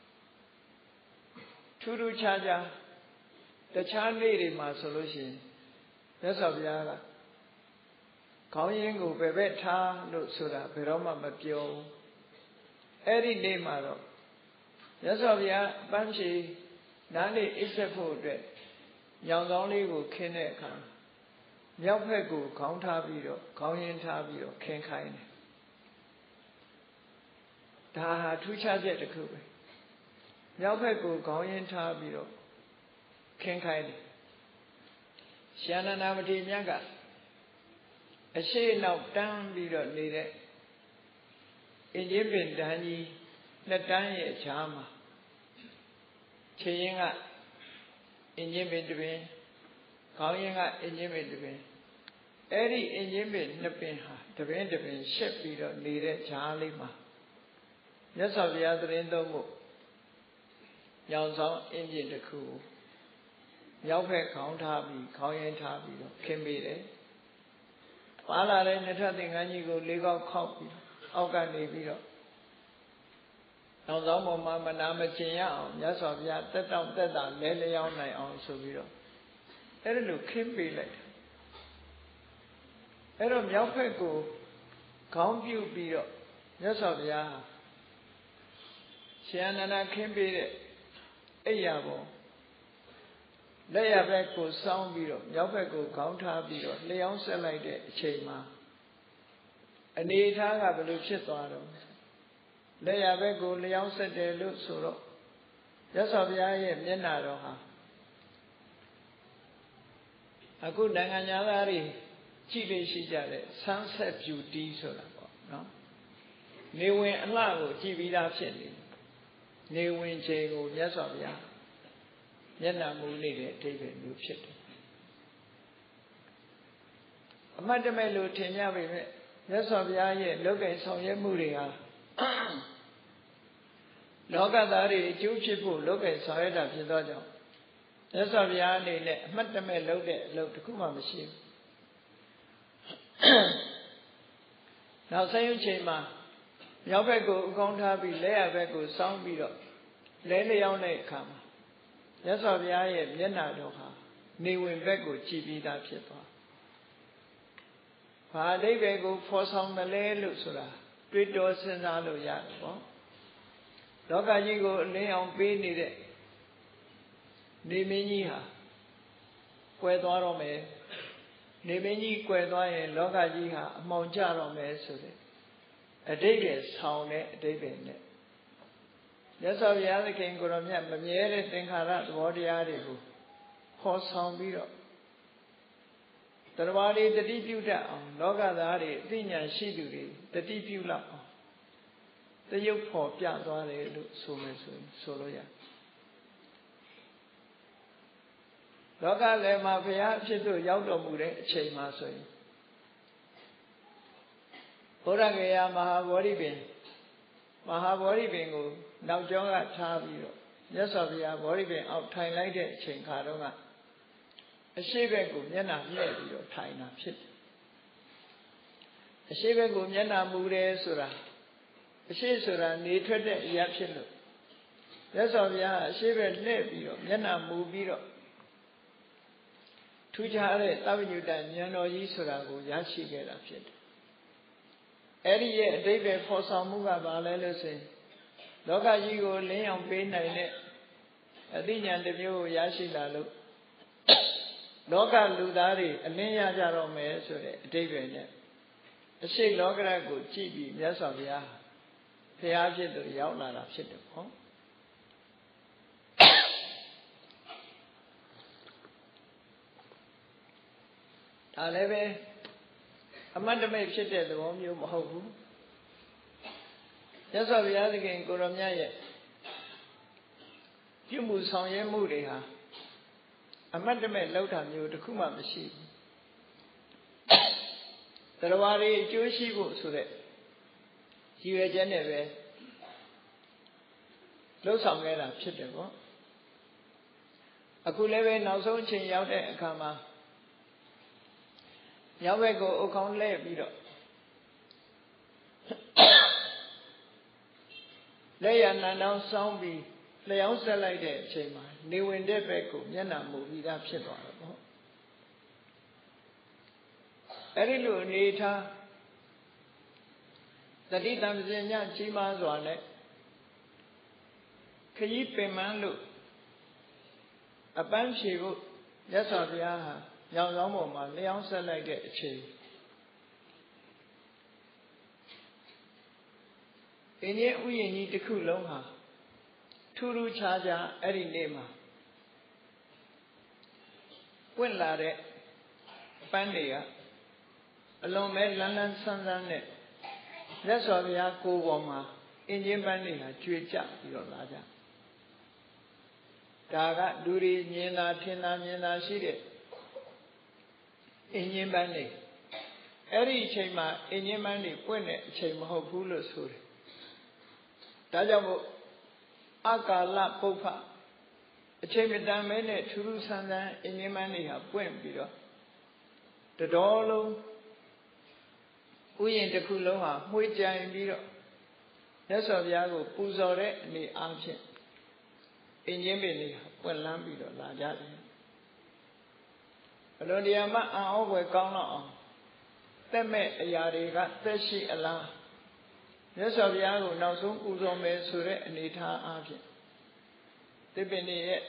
ထူးထူးခြားခြားတခြားနေ့တွေမှာဆိုလို့ရှိရင်မြတ်စွာဘုရားကခေါင်းရင်းကိုပဲထားလို့ဆိုတာဘယ်တော့မှမပြောဘူးအဲ့ဒီနေ့မှာတော့မြတ်စွာဘုရားပန်းဖြေနားလေးအိပ်ဆက်ဖို့အတွက်ညောင်ဆောင်လေးကိုခင်းတဲ့အခါမြောက်ဘက်ကိုခေါင်းထားပြီးတော့ခေါင်းရင်းထားပြီးတော့ခင်းခိုင်းတယ်ဒါဟာထူးခြားချက်တစ်ခုပဲမြောက်ဘက်ကိုခေါင်းရင်းထားပြီးတော့ခင်းခိုင်းတယ်ရှန္ဒနာမထေရမြတ်ကအရှိနောက်တန်းပြီးတော့နေတဲ့အင်းကြီးပင်တန်းကြီးနှစ်တန်းရဲ့ခြားမှာခြေရင်းကအင်းကြီးပင်တစ်ပင်ခေါင်းရင်းကအင်းကြီးပင်တစ်ပင်အဲ့ဒီအင်းကြီးပင်နှစ်ပင်ဟာတစ်ပင်တစ်ပင်ရှက်ပြီးတော့နေတဲ့ခြားလေးမှာမြတ်စွာဘုရားသရင်သုံးဖို့ညောင်ဆောင်အင်းပြင်တစ်ခုမြောက်ဘက်ခေါင်းထားပြီးခေါင်းရင်းထားပြီးတော့ခင်းပေးတယ်ပါလာတဲ့နှစ်ထပ်သင်္ကန်းကြီးကိုလေးကောက်ခောက်ပြီးအောက်ကနေပြီးတော့ညောင်ဆောင်ပေါ်မှာမနာမကျင်ရအောင်မြတ်စွာဘုရားတက်တောင့်တက်တာလဲလျောင်းနိုင်အောင်ဆိုပြီးတော့အဲ့ဒါလိုခင်းပေးလိုက်တယ်အဲ့တော့မြောက်ဘက်ကိုခေါင်းပြုတ်ပြီးတော့မြတ်စွာဘုရားရှင်အနန္ဒခင်းပေးတဲ့အိယာပေါ်လက်ရဘက်ကိုစောင်းပြီးတော့မြောက်ဘက်ကိုခေါင်းထားပြီးတော့လျှောင်းဆက်လိုက်တဲ့အချိန်မှာအနေထားကဘယ်လိုဖြစ်သွားတော့လက်ရဘက်ကိုလျှောင်းဆက်တယ်လို့ဆိုတော့ရသော်ဘုရားရဲ့မျက်နှာတော်ဟာအခုနိုင်ငံသားတွေကြည့်လို့ရှိကြတဲ့ sunset beauty ဆိုတာပေါ့နော်နေဝင်အလှကိုကြည့်ပြီးသားဖြစ်နေဝင်ချိန်ကိုမြတ်စွာဘုရားမျက်နှာမူနေတဲ့အဓိပ္ပာယ်မျိုးဖြစ်တယ်အမှတ်တမဲ့လို့ထင်ကြပေမဲ့မြတ်စွာဘုရားရဲ့လောကီဆောင်ရွက်မှုတွေဟာလောကသားတွေအကျိုးဖြစ်ဖို့လောကီဆောင်ရွက်တာဖြစ်သောကြောင့်မြတ်စွာဘုရားအနေနဲ့အမှတ်တမဲ့လုပ်တဲ့အလုပ်တစ်ခုမှမရှိဘူးနောက်ဆက်ရုပ်ချိန်မှာမြောက်ဘက်ကိုအကောင်းထားပြီးလက်ရဘက်ကိုစောင်းပြီးတော့လဲလျောင်းတဲ့အခါမှာမြတ်စွာဘုရားရဲ့မျက်နှာတော်ဟာနေဝင်ဘက်ကိုကြည်ပြီးသားဖြစ်သွားဘာအဓိပ္ပာယ်ကိုဖော်ဆောင်တယ်လဲလို့ဆိုတာတွေးတောစဉ်းစားလို့ရတယ်ပေါ့လောကကြီးကိုအလင်းအောင်ပေးနေတဲ့နေမင်းကြီးဟာကွယ်သွားတော့မယ်နေမင်းကြီးကွယ်သွားရင်လောကကြီးဟာအမှောင်ကျတော့မယ်ဆိုတဲ့အဓိပ္ပာယ်ဆောင်တဲ့အဓိပ္ပာယ်နဲ့မြတ်စွာဘုရားသခင်ကိုယ်တော်မြတ်မမြဲတဲ့သင်္ခါရသဘောတရားတွေကိုခေါ်ဆောင်ပြီးတော့တရားတွေတတိပြုတတ်အောင်လောကသားတွေအသိဉာဏ်ရှိသူတွေတတိပြုလောက်အောင်တရုပ်ဖော်ပြသွားတယ်လို့ဆိုမယ်ဆိုရင်ဆိုလို့ရလောကလည်းမှာဘုရားအဖြစ်သို့ရောက်တော်မူတဲ့အချိန်မှာဆိုရင်ဘုရားဂေယမဟာဗောဓိပင်ကိုနောက်ကျောင်းကထားပြီးတော့မြတ်စွာဘုရားဗောဓိပင်အောက်ထိုင်လိုက်တဲ့အချိန်ခါတော့ကအရှိဘက်ကိုမျက်နှာလှည့်ပြီးတော့ထိုင်တာဖြစ်တယ်အရှိဘက်ကိုမျက်နှာမူတယ်ဆိုတာအရှိဆိုတာနေထွက်တဲ့အရာဖြစ်လို့မြတ်စွာဘုရားအရှိဘက်လှည့်ပြီးတော့မျက်နှာမူပြီးတော့ထူးခြားတဲ့သဗ္ဗညုတဉာဏ်တော်ကြီးဆိုတာကိုရရှိခဲ့တာဖြစ်တယ်အဲ့ဒီရဲ့အတိတ်ပဲဖော်ဆောင်မှုကဘာလဲလို့ဆိုရင်လောကကြီးကိုလင်းအောင်ပေးနိုင်တဲ့အသိဉာဏ်တစ်မျိုးကိုရရှိလာလို့လောကလူသားတွေအလင်းရကြတော့မယ်ဆိုတဲ့အတိတ်ပဲနဲ့အရှိလောကရကိုကြည့်ပြီးမြတ်စွာဘုရားဘုရားဖြစ်သူရောက်လာတာဖြစ်တယ်ပေါ့ဒါလည်းပဲအမတ်တမိတ်ဖြစ်တဲ့သဘောမျိုးမဟုတ်ဘူးမြတ်စွာဘုရားသခင်ကိုရောမြတ်ရဲ့ပြုမှုဆောင်ရွက်မှုတွေဟာအမတ်တမိတ်လောက်တာမျိုးတစ်ခုမှမရှိဘူးတရားတွေအကျိုးရှိဖို့ဆိုတဲ့ရည်ရွယ်ချက်နဲ့ပဲလှုပ်ဆောင်ခဲ့တာဖြစ်တယ်ပေါ့အခုလည်းပဲနောက်ဆုံးအချိန်ရောက်တဲ့အခါမှာမြောက်ဘက်ကိုအုတ်ခေါင်းလှည့်ပြီးတော့လက်ရနံတောင်းစောင်းပြီးလျှောင်းဆက်လိုက်တဲ့အချိန်မှာနေဝင်တဲ့ဘက်ကိုမျက်နှာမူပြီးသားဖြစ်သွားတယ်ပေါ့အဲ့ဒီလိုအနေထားတတိတံပညာကြီးမားစွာနဲ့ခရီးပင်ပန်းလို့အပန်းဖြေဖို့မြတ်စွာဘုရားဟာညောင်ဆောင်ပေါ်မှာလျှောင်းဆက်လိုက်တဲ့အချိန်အင်းရဲ့ဥယျာဉ်ကြီးတစ်ခုလုံးဟာထူးထူးခြားခြားအဲ့ဒီနေ့မှာပွင့်လာတဲ့အပန်းတွေကအလွန်ပဲလန်းလန်းဆန်းဆန်းနဲ့မြတ်စွာဘုရားကိုယ်ပေါ်မှာအင်းချင်းပန်းတွေဟာကျွေကြပြီးတော့လာကြဒါကလူတွေမြင်တာထင်တာမြင်တာရှိတဲ့အင်းချင်းပန်းတွေအဲ့ဒီအချိန်မှာအင်းချင်းပန်းတွေပွင့်တဲ့အချိန်မဟုတ်ဘူးလို့ဆိုတယ်ဒါကြောင့်မို့အကာလပုပ္ပအချိန်မတန်မဲနဲ့ထူးထူးဆန်းဆန်းအင်းချင်းပန်းတွေဟာပွင့်ပြီးတော့တတော်လုံးဥယျာဉ်တစ်ခုလုံးဟာမှွေးကြိုင်ပြီးတော့မြတ်စွာဘုရားကိုပူဇော်တဲ့အနေအားဖြင့်အင်းချင်းပင်တွေပွင့်လန်းပြီးတော့လာကြတယ်အလွန်တရာမှအံ့ဩဖွယ်ကောင်းတော့အောင်သက်မဲ့အရာတွေကသက်ရှိအလားမြတ်စွာဘုရားကိုနောက်ဆုံးပူဇော်မယ်ဆိုတဲ့အနေထားအားဖြင့်သစ်ပင်တွေရဲ့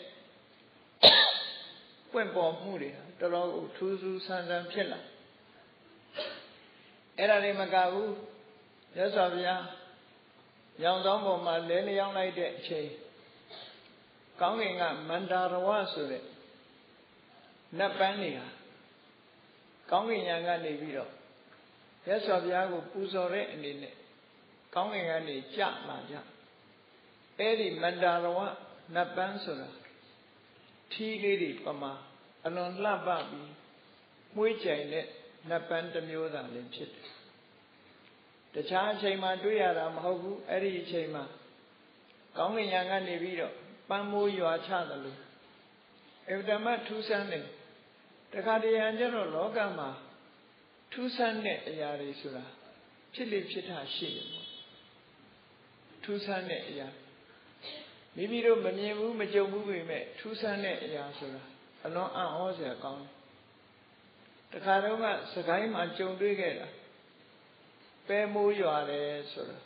ပွင့်ပေါ်မှုတွေတော်တော်ကိုထူးထူးဆန်းဆန်းဖြစ်လာအဲ့ဒါတွေမကဘူးမြတ်စွာဘုရားရောင်ဆောင်ပေါ်မှာလဲလျောင်းလိုက်တဲ့အချိန်ကောင်းကင်ကမန္တာရဝဆိုတဲ့နတ်ပန်းတွေဟာကောင်းကင်ယံကနေပြီးတော့မြတ်စွာဘုရားကိုပူဇော်တဲ့အနေနဲ့ကောင်းကင်ကနေကြလာကြအဲ့ဒီမန္တာရဝနတ်ပန်းဆိုတာထီးလေးတွေပမာအလွန်လှပပြီးမှုေးကြိုင်တဲ့နတ်ပန်းတစ်မျိုးသာလည်းဖြစ်တယ်တခြားအချိန်မှာတွေ့ရတာမဟုတ်ဘူးအဲ့ဒီအချိန်မှာကောင်းကင်ယံကနေပြီးတော့ပန်းမိုးရွာချတယ်လို့အဗ္ဗဓမ္မထူးဆန်းတယ်တခါတရံကျတော့လောကမှာထူးဆန်းတဲ့အရာတွေဆိုတာဖြစ်လိဖြစ်တာရှိတယ်ပေါ့ထူးဆန်းတဲ့အရာမိမိတို့မမြင်ဘူးမကြုံဘူးပေမဲ့ထူးဆန်းတဲ့အရာဆိုတာအလွန်အံ့ဩစရာကောင်းတယ်တခါတော့ကစကိုင်းမှာကြုံတွေ့ခဲ့တာပဲမိုးရွာတယ်ဆိုတာ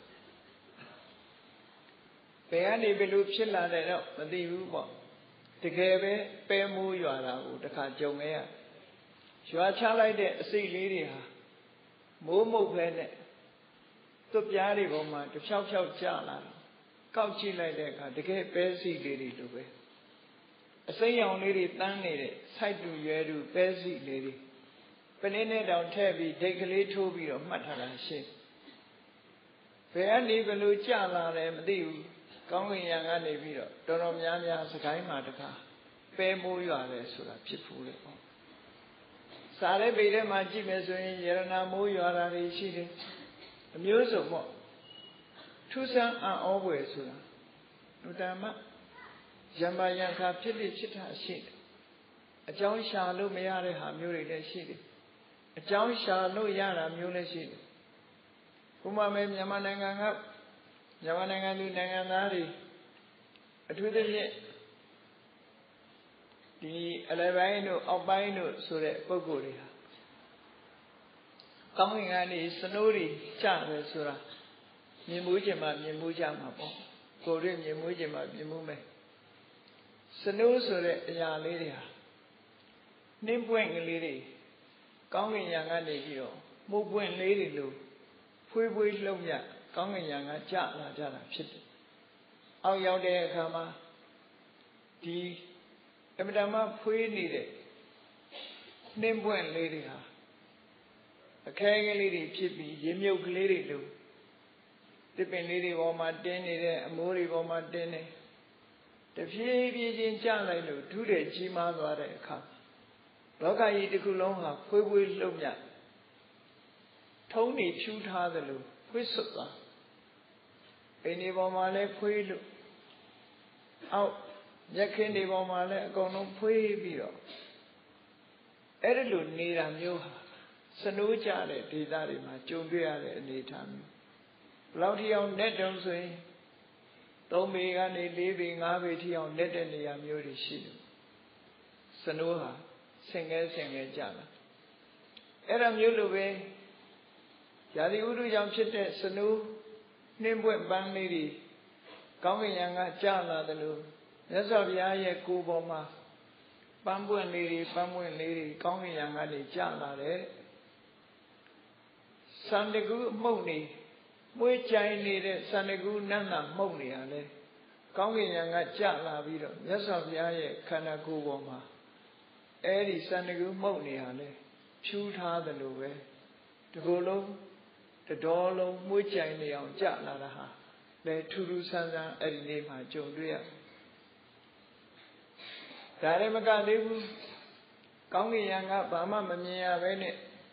ဘယ်ကနေဘယ်လိုဖြစ်လာတယ်တော့မသိဘူးပေါ့တကယ်ပဲမိုးရွာတာကိုတခါကြုံခဲ့ရရွာချလိုက်တဲ့အစိတ်လေးတွေဟာမိုးမုတ်ပဲနဲ့သွပ်ပြားတွေပေါ်မှာတဖြောက်ဖြောက်ကျလာတယ်ကောက်ကြည့်လိုက်တဲ့အခါတကယ်ပဲစီလေးတွေလိုပဲအစိမ်းရောင်လေးတွေတန်းနေတဲ့စိုက်တူရွယ်တူပဲစီလေးတွေပဲ Penine down tabby, take a little bit of matala ship. Very below Chala, Diu, going young and a video, Donom Yamia, Sakai Mataka, pay more you are there, so that people. Sare Bede Maji Mesoin, Yerana Mo, you are a sheet. The muse of what? Two sons are always Nutama Jamba Yanka Pili Chita sheet. A John Shalu Mayare Hamuri sheet. A John Shalu Yara Mule sheet. Uma Mem Yamananga Yamananga Nanganari. A Twitter the Alevino albino Sure Pogoria. Coming and is Sonori Char Sura. Nimujama, Nimujama, Korean Nimujama, Nimume. Sanu Sure Yalidia. Nimbueng lady. Coming young and a Mubuen lady Lu. Pui Lumia, coming young and Jala Jala Pit. Out young there, Kama. The Emadama Pui needed. Nimbuen lady. A kang lady, Chippy, Yimuk lady do. Dipping lady woman, Denny, a Mori woman, Denny. The few in Jala do, 2 days, Jima, what I come. Loka eat the Kulonga, Pui Lumia. Tony shoot hard the loo, Whistle. Any woman, Pui look. Out. Yakindi Womale, go no pui biro. Erilu need a new Sanuja, Dizarima, Jumbia, and Nitam. Loudy on net don't say. Don't be any living avity on net and the amuri shield. Sanuha, singer, Jana. Eram Yuluwe Yadi Uru Yamchit, Sanu, Nimbu Bang Lady, coming young Jana the Lu. Yes, of Yaya Kuboma, Bamboo lady, coming young Ali Jana, Sandagu Moni, which I needed Sandagu Nana Moni, coming young at Jana Vido, yes, of Yaya Kanakuboma, Eddie Sandagu Moni, shoot hard the Luwe, the Golo, the Dolo, which I need on Jana, the Turu Sanda, Eddie name, Joe. Darimaka Libu Kongi Yanga Bama Mamia Vene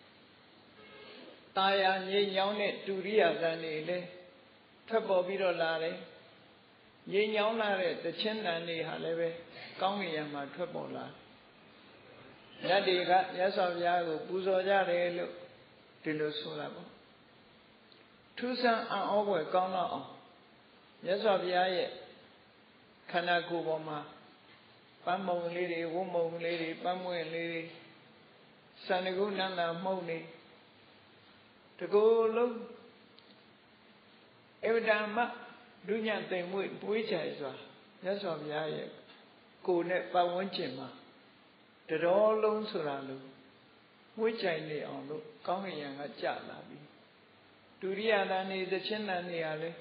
Taya Yin Yone Turia Zani Tabo Vido Lare Yin Yonare, the Chendani Haleve, Kongi Yama Trabola Nadiga, yes of Yago, Buzo Jare, Tilusulabo. 2 sons are always gone on. Yes of Yaye Kanakuboma. Pamong lady, woman lady, Pamwin lady, Sanagu Nana Moni. To go look every time, Dunya thing which I saw. Yes, of Yaya. Go net by one chimma. The all long suralu, which I lay on look, coming young at Jalabi. Duriana the Chinani Ale.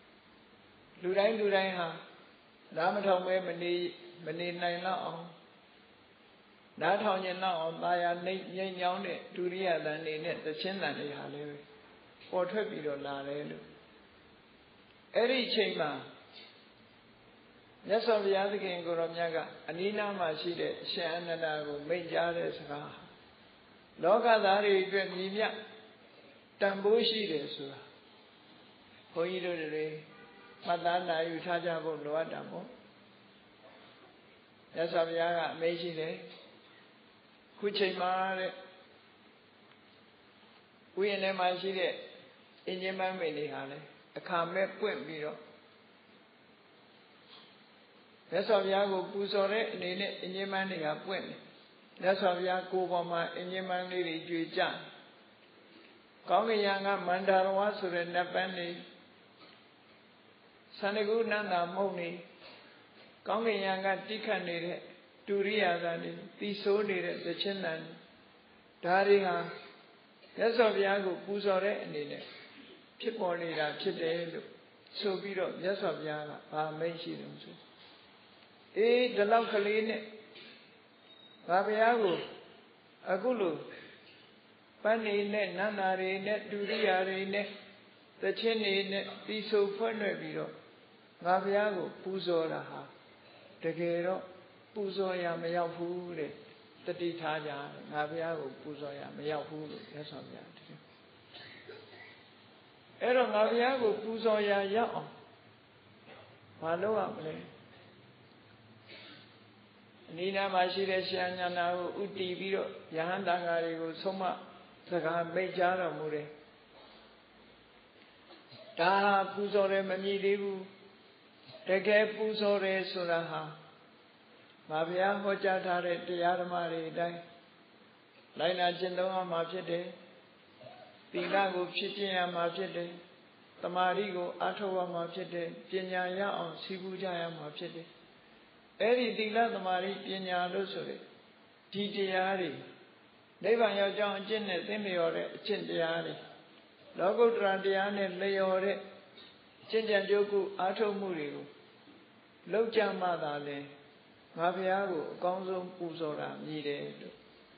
Lurai ha. Ramatong Mani. Many nine long. That on your now by a name young Duria than in it, the chin and the Halley. Or Trebido Lare. Eddie Chamber. Yes, of the other king Goromaga, Anina Machide, Shan and I will make Jades Ra. Loga Dari Great Mimia, Tambushi de Sura. Hoido de Madana, you touch about Loadamo. Yes, of Yaga, amazing day. Kuchimare. We and them I see it in your mammy, a carmet point below. Yes, of Yago Pusore, in your manning up when. Yes, of Yago Boma, in your manly Jujan. Coming younger Mandarawa, so the Napani Sanagu Nana Moni. Coming younger Tika needed, Turia than Tiso needed, the Chinan, Dariha, yes of Yago, Pusore, and in it. People need a chip, so be yes of Yaga, may she them so. The local in it. Babiago, Agulu, ပန်းနေနဲ့နန္နာတွေနဲ့ဒုရိယာတွေနဲ့သချင်းတွေနဲ့တီးဆိုဖွဲ့နှဲ့ပြီးတော့ငါဘုရားကိုပူဇော်တာဟာတကယ်တော့ပူဇော်ရမရောက်ဘူးတဲ့တတိထားကြငါဘုရားကိုပူဇော်ရမရောက်ဘူးလို့မြတ်စွာဘုရားတကယ်အဲ့တော့ငါဘုရားကိုပူဇော်ရရောက်အောင်မလုပ်ရမလဲအနိနာမှာရှိတဲ့ရှင်ညာနာကိုဥတည်ပြီးတော့ယဟန်တန်ဃာတွေကိုဆုံးမစကားမိတ်ကြားတော်မူတယ်ဒါပူဇော်တယ်မမြည်သေးဘူးတကယ်ပူဇော်တယ်ဆိုတာဟာငါဘုရားဟောကြားထားတဲ့တရားဓမ္မတွေအတိုင်းလိုက်နာကျင့်သုံးရမှာဖြစ်တယ်သီလကိုဖြစ်ကျင့်ရမှာဖြစ်တယ်သမာဓိကိုအားထုတ်ရမှာဖြစ်တယ်ပညာရအောင်စီးပူးကြရမှာဖြစ်တယ်အဲ့ဒီသီလသမာဓိပညာလို့ဆိုတဲ့ဒီတရားတွေနိဗ္ဗာန်ရောက်ကြောင်းအကျင့်နဲ့သိလျော်တဲ့အကျင့်တရားတွေလောကုတ္တရာတရားနဲ့လျော်တဲ့ကျင့်ကြံကြိုးကုအားထုတ်မှုတွေကိုလောက်ကြမှသာလဲငါဘုရားကိုအကောင်းဆုံးပူဇော်တာမြည်တယ်လို့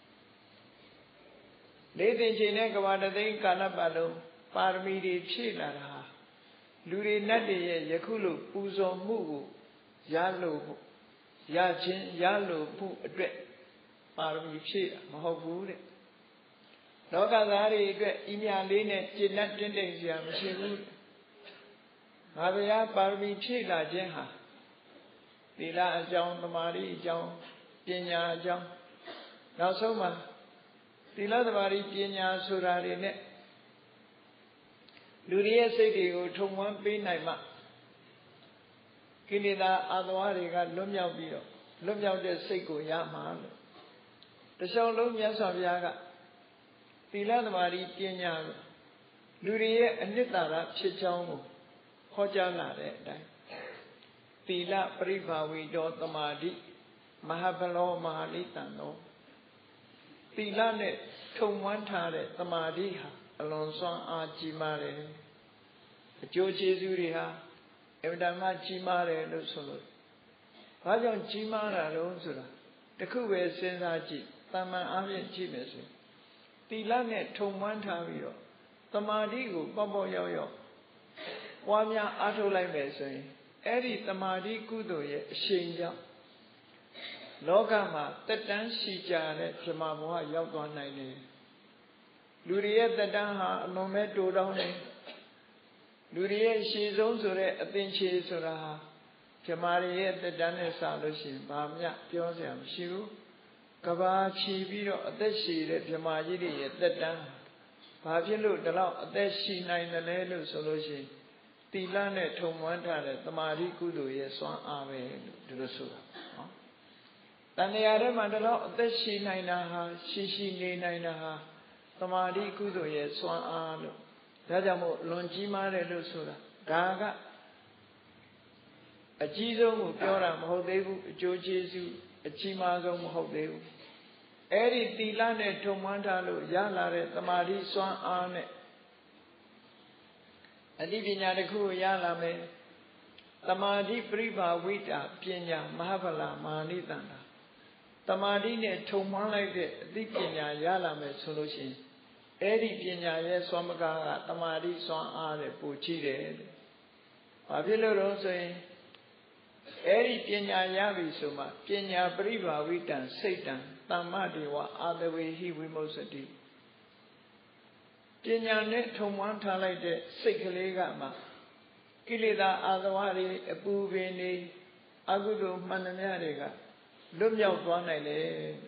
လေးသိင်ချိန်နဲ့ကဘာတသိန်းကာလပတ်လုံးပါရမီတွေဖြည့်လာတာဟာလူတွေနတ်တွေရဲ့ယခုလိုပူဇော်မှုကိုရလို့ရခြင်းရလို့ဖို့အတွက်ပါရမီဖြည့်မဟုတ်ဘူးတဲ့လောကသားတွေအတွက်ဤမြလေးနဲ့ကျင့်တတ်တင်းတိမ်စရာမရှိဘူးငါဘုရားပါရမီဖြည့်လာခြင်းဟာသီလအကြောင်းသမာဓိအကြောင်းပညာအကြောင်းနောက်ဆုံးမှာသီလသမာဓိပညာဆိုတာတွေနဲ့လူတွေရဲ့စိတ်တွေကိုထုံဝန်းပေးနိုင်မှကိလေသာအာသဝတွေကလွတ်မြောက်ပြီးတော့လွတ်မြောက်တဲ့စိတ်ကိုရမှာလို့တခြားလုံးမြတ်စွာဘုရားကသီလသမာဓိပညာကိုလူတွေရဲ့အနှစ်သာရဖြစ်ကြောင်းကိုဟောကြားလာတဲ့အတိုင်းသီလပရိဘာဝိတောသမာဓိမဟာဗလောမဟာလိတံသောသီလနဲ့ထုံဝန်းထားတဲ့သမာဓိဟာအလွန်စွမ်းအားကြီးမားတယ်အကျိုးကျေးဇူးတွေဟာအမှန်တမ်းကြီးမားတယ်လို့ဆိုလို့ဘာကြောင့်ကြီးမားတာလဲဆိုတာတခုပဲစဉ်းစားကြည့်တမန်အားဖြင့်ကြည့်မယ်ဆိုသီလနဲ့ထုံဝန်းထားပြီးတော့သမာဓိကိုပေါ့ပေါ့ရောက်ရောက်ပွားများအားထုတ်လိုက်မယ်ဆိုရင်အဲ့ဒီသမာဓိကုသိုလ်ရဲ့အရှိန်ကြောင့်လောကမှာတက်တန်းရှိကြတဲ့ဗြဟ္မာဘဝရောက်သွားနိုင်တယ်လူတွေရဲ့တက်တန်းဟာအလွန်ပဲတိုးတောင်းတယ်လူတွေရဲ့ရှည်ဆုံးဆိုတဲ့အသင်္ချေဆိုတာဟာဗြဟ္မာတွေရဲ့တက်တန်းနဲ့စလို့ရှိရင်ဘာမှပြောစရာမရှိဘူးကဘာချီပြီးတော့အသက်ရှည်တဲ့ဗြဟ္မာကြီးတွေရဲ့တက်တန်းဘာဖြစ်လို့ဒီလောက်အသက်ရှည်နိုင်တယ်လဲလို့ဆိုလို့ရှိရင်သီလနဲ့ထုံဝန်းထားတဲ့သမာဓိကုသိုလ်ရဲ့စွမ်းအားပဲလို့ဒီလိုဆိုတာနော်တဏှာထဲမှာဒီလောက်အသက်ရှည်နိုင်တာဟာရှိနေနိုင်တာဟာသမာဓိကုသိုလ်ရဲ့စွမ်းအားလို့ဒါကြောင့်မို့လွန်ကြီးမားတယ်လို့ဆိုတာဒါကအကြီးဆုံးကိုပြောတာမဟုတ်သေးဘူးအကျိုးကျေးဇူးအကြီးမားဆုံးမဟုတ်သေးဘူးအဲ့ဒီသီလနဲ့ထုံဝန်းထားလို့ရလာတဲ့သမာဓိစွမ်းအားနဲ့အသိပညာတစ်ခုကိုရလာမယ်သမာဓိပရိဘာဝိတာပညာမဟာဗလာမာနိတန္တာသမာဓိနဲ့ထုံဝန်းလိုက်တဲ့အသိပညာရလာမယ်ဆိုလို့ရှိရင်အဲ့ဒီပညာရဲ့စွမ်းမကားကသမာဓိစွမ်းအားနဲ့ပိုကြီးတယ်တဲ့။ဘာဖြစ်လို့လဲဆိုရင်အဲ့ဒီပညာရပြီဆိုမှပညာပရိဘာဝိတံစိတ်တံသမ္မတေဝအာတဝေဟိဝိမုစ္စတိပညာနဲ့ထုံဝန်းထားလိုက်တဲ့စိတ်ကလေးကမှကိလေသာအာသဝတွေအပူပင်တွေအကုသိုလ်မှန်သမျှတွေကလွတ်မြောက်သွားနိုင်တယ်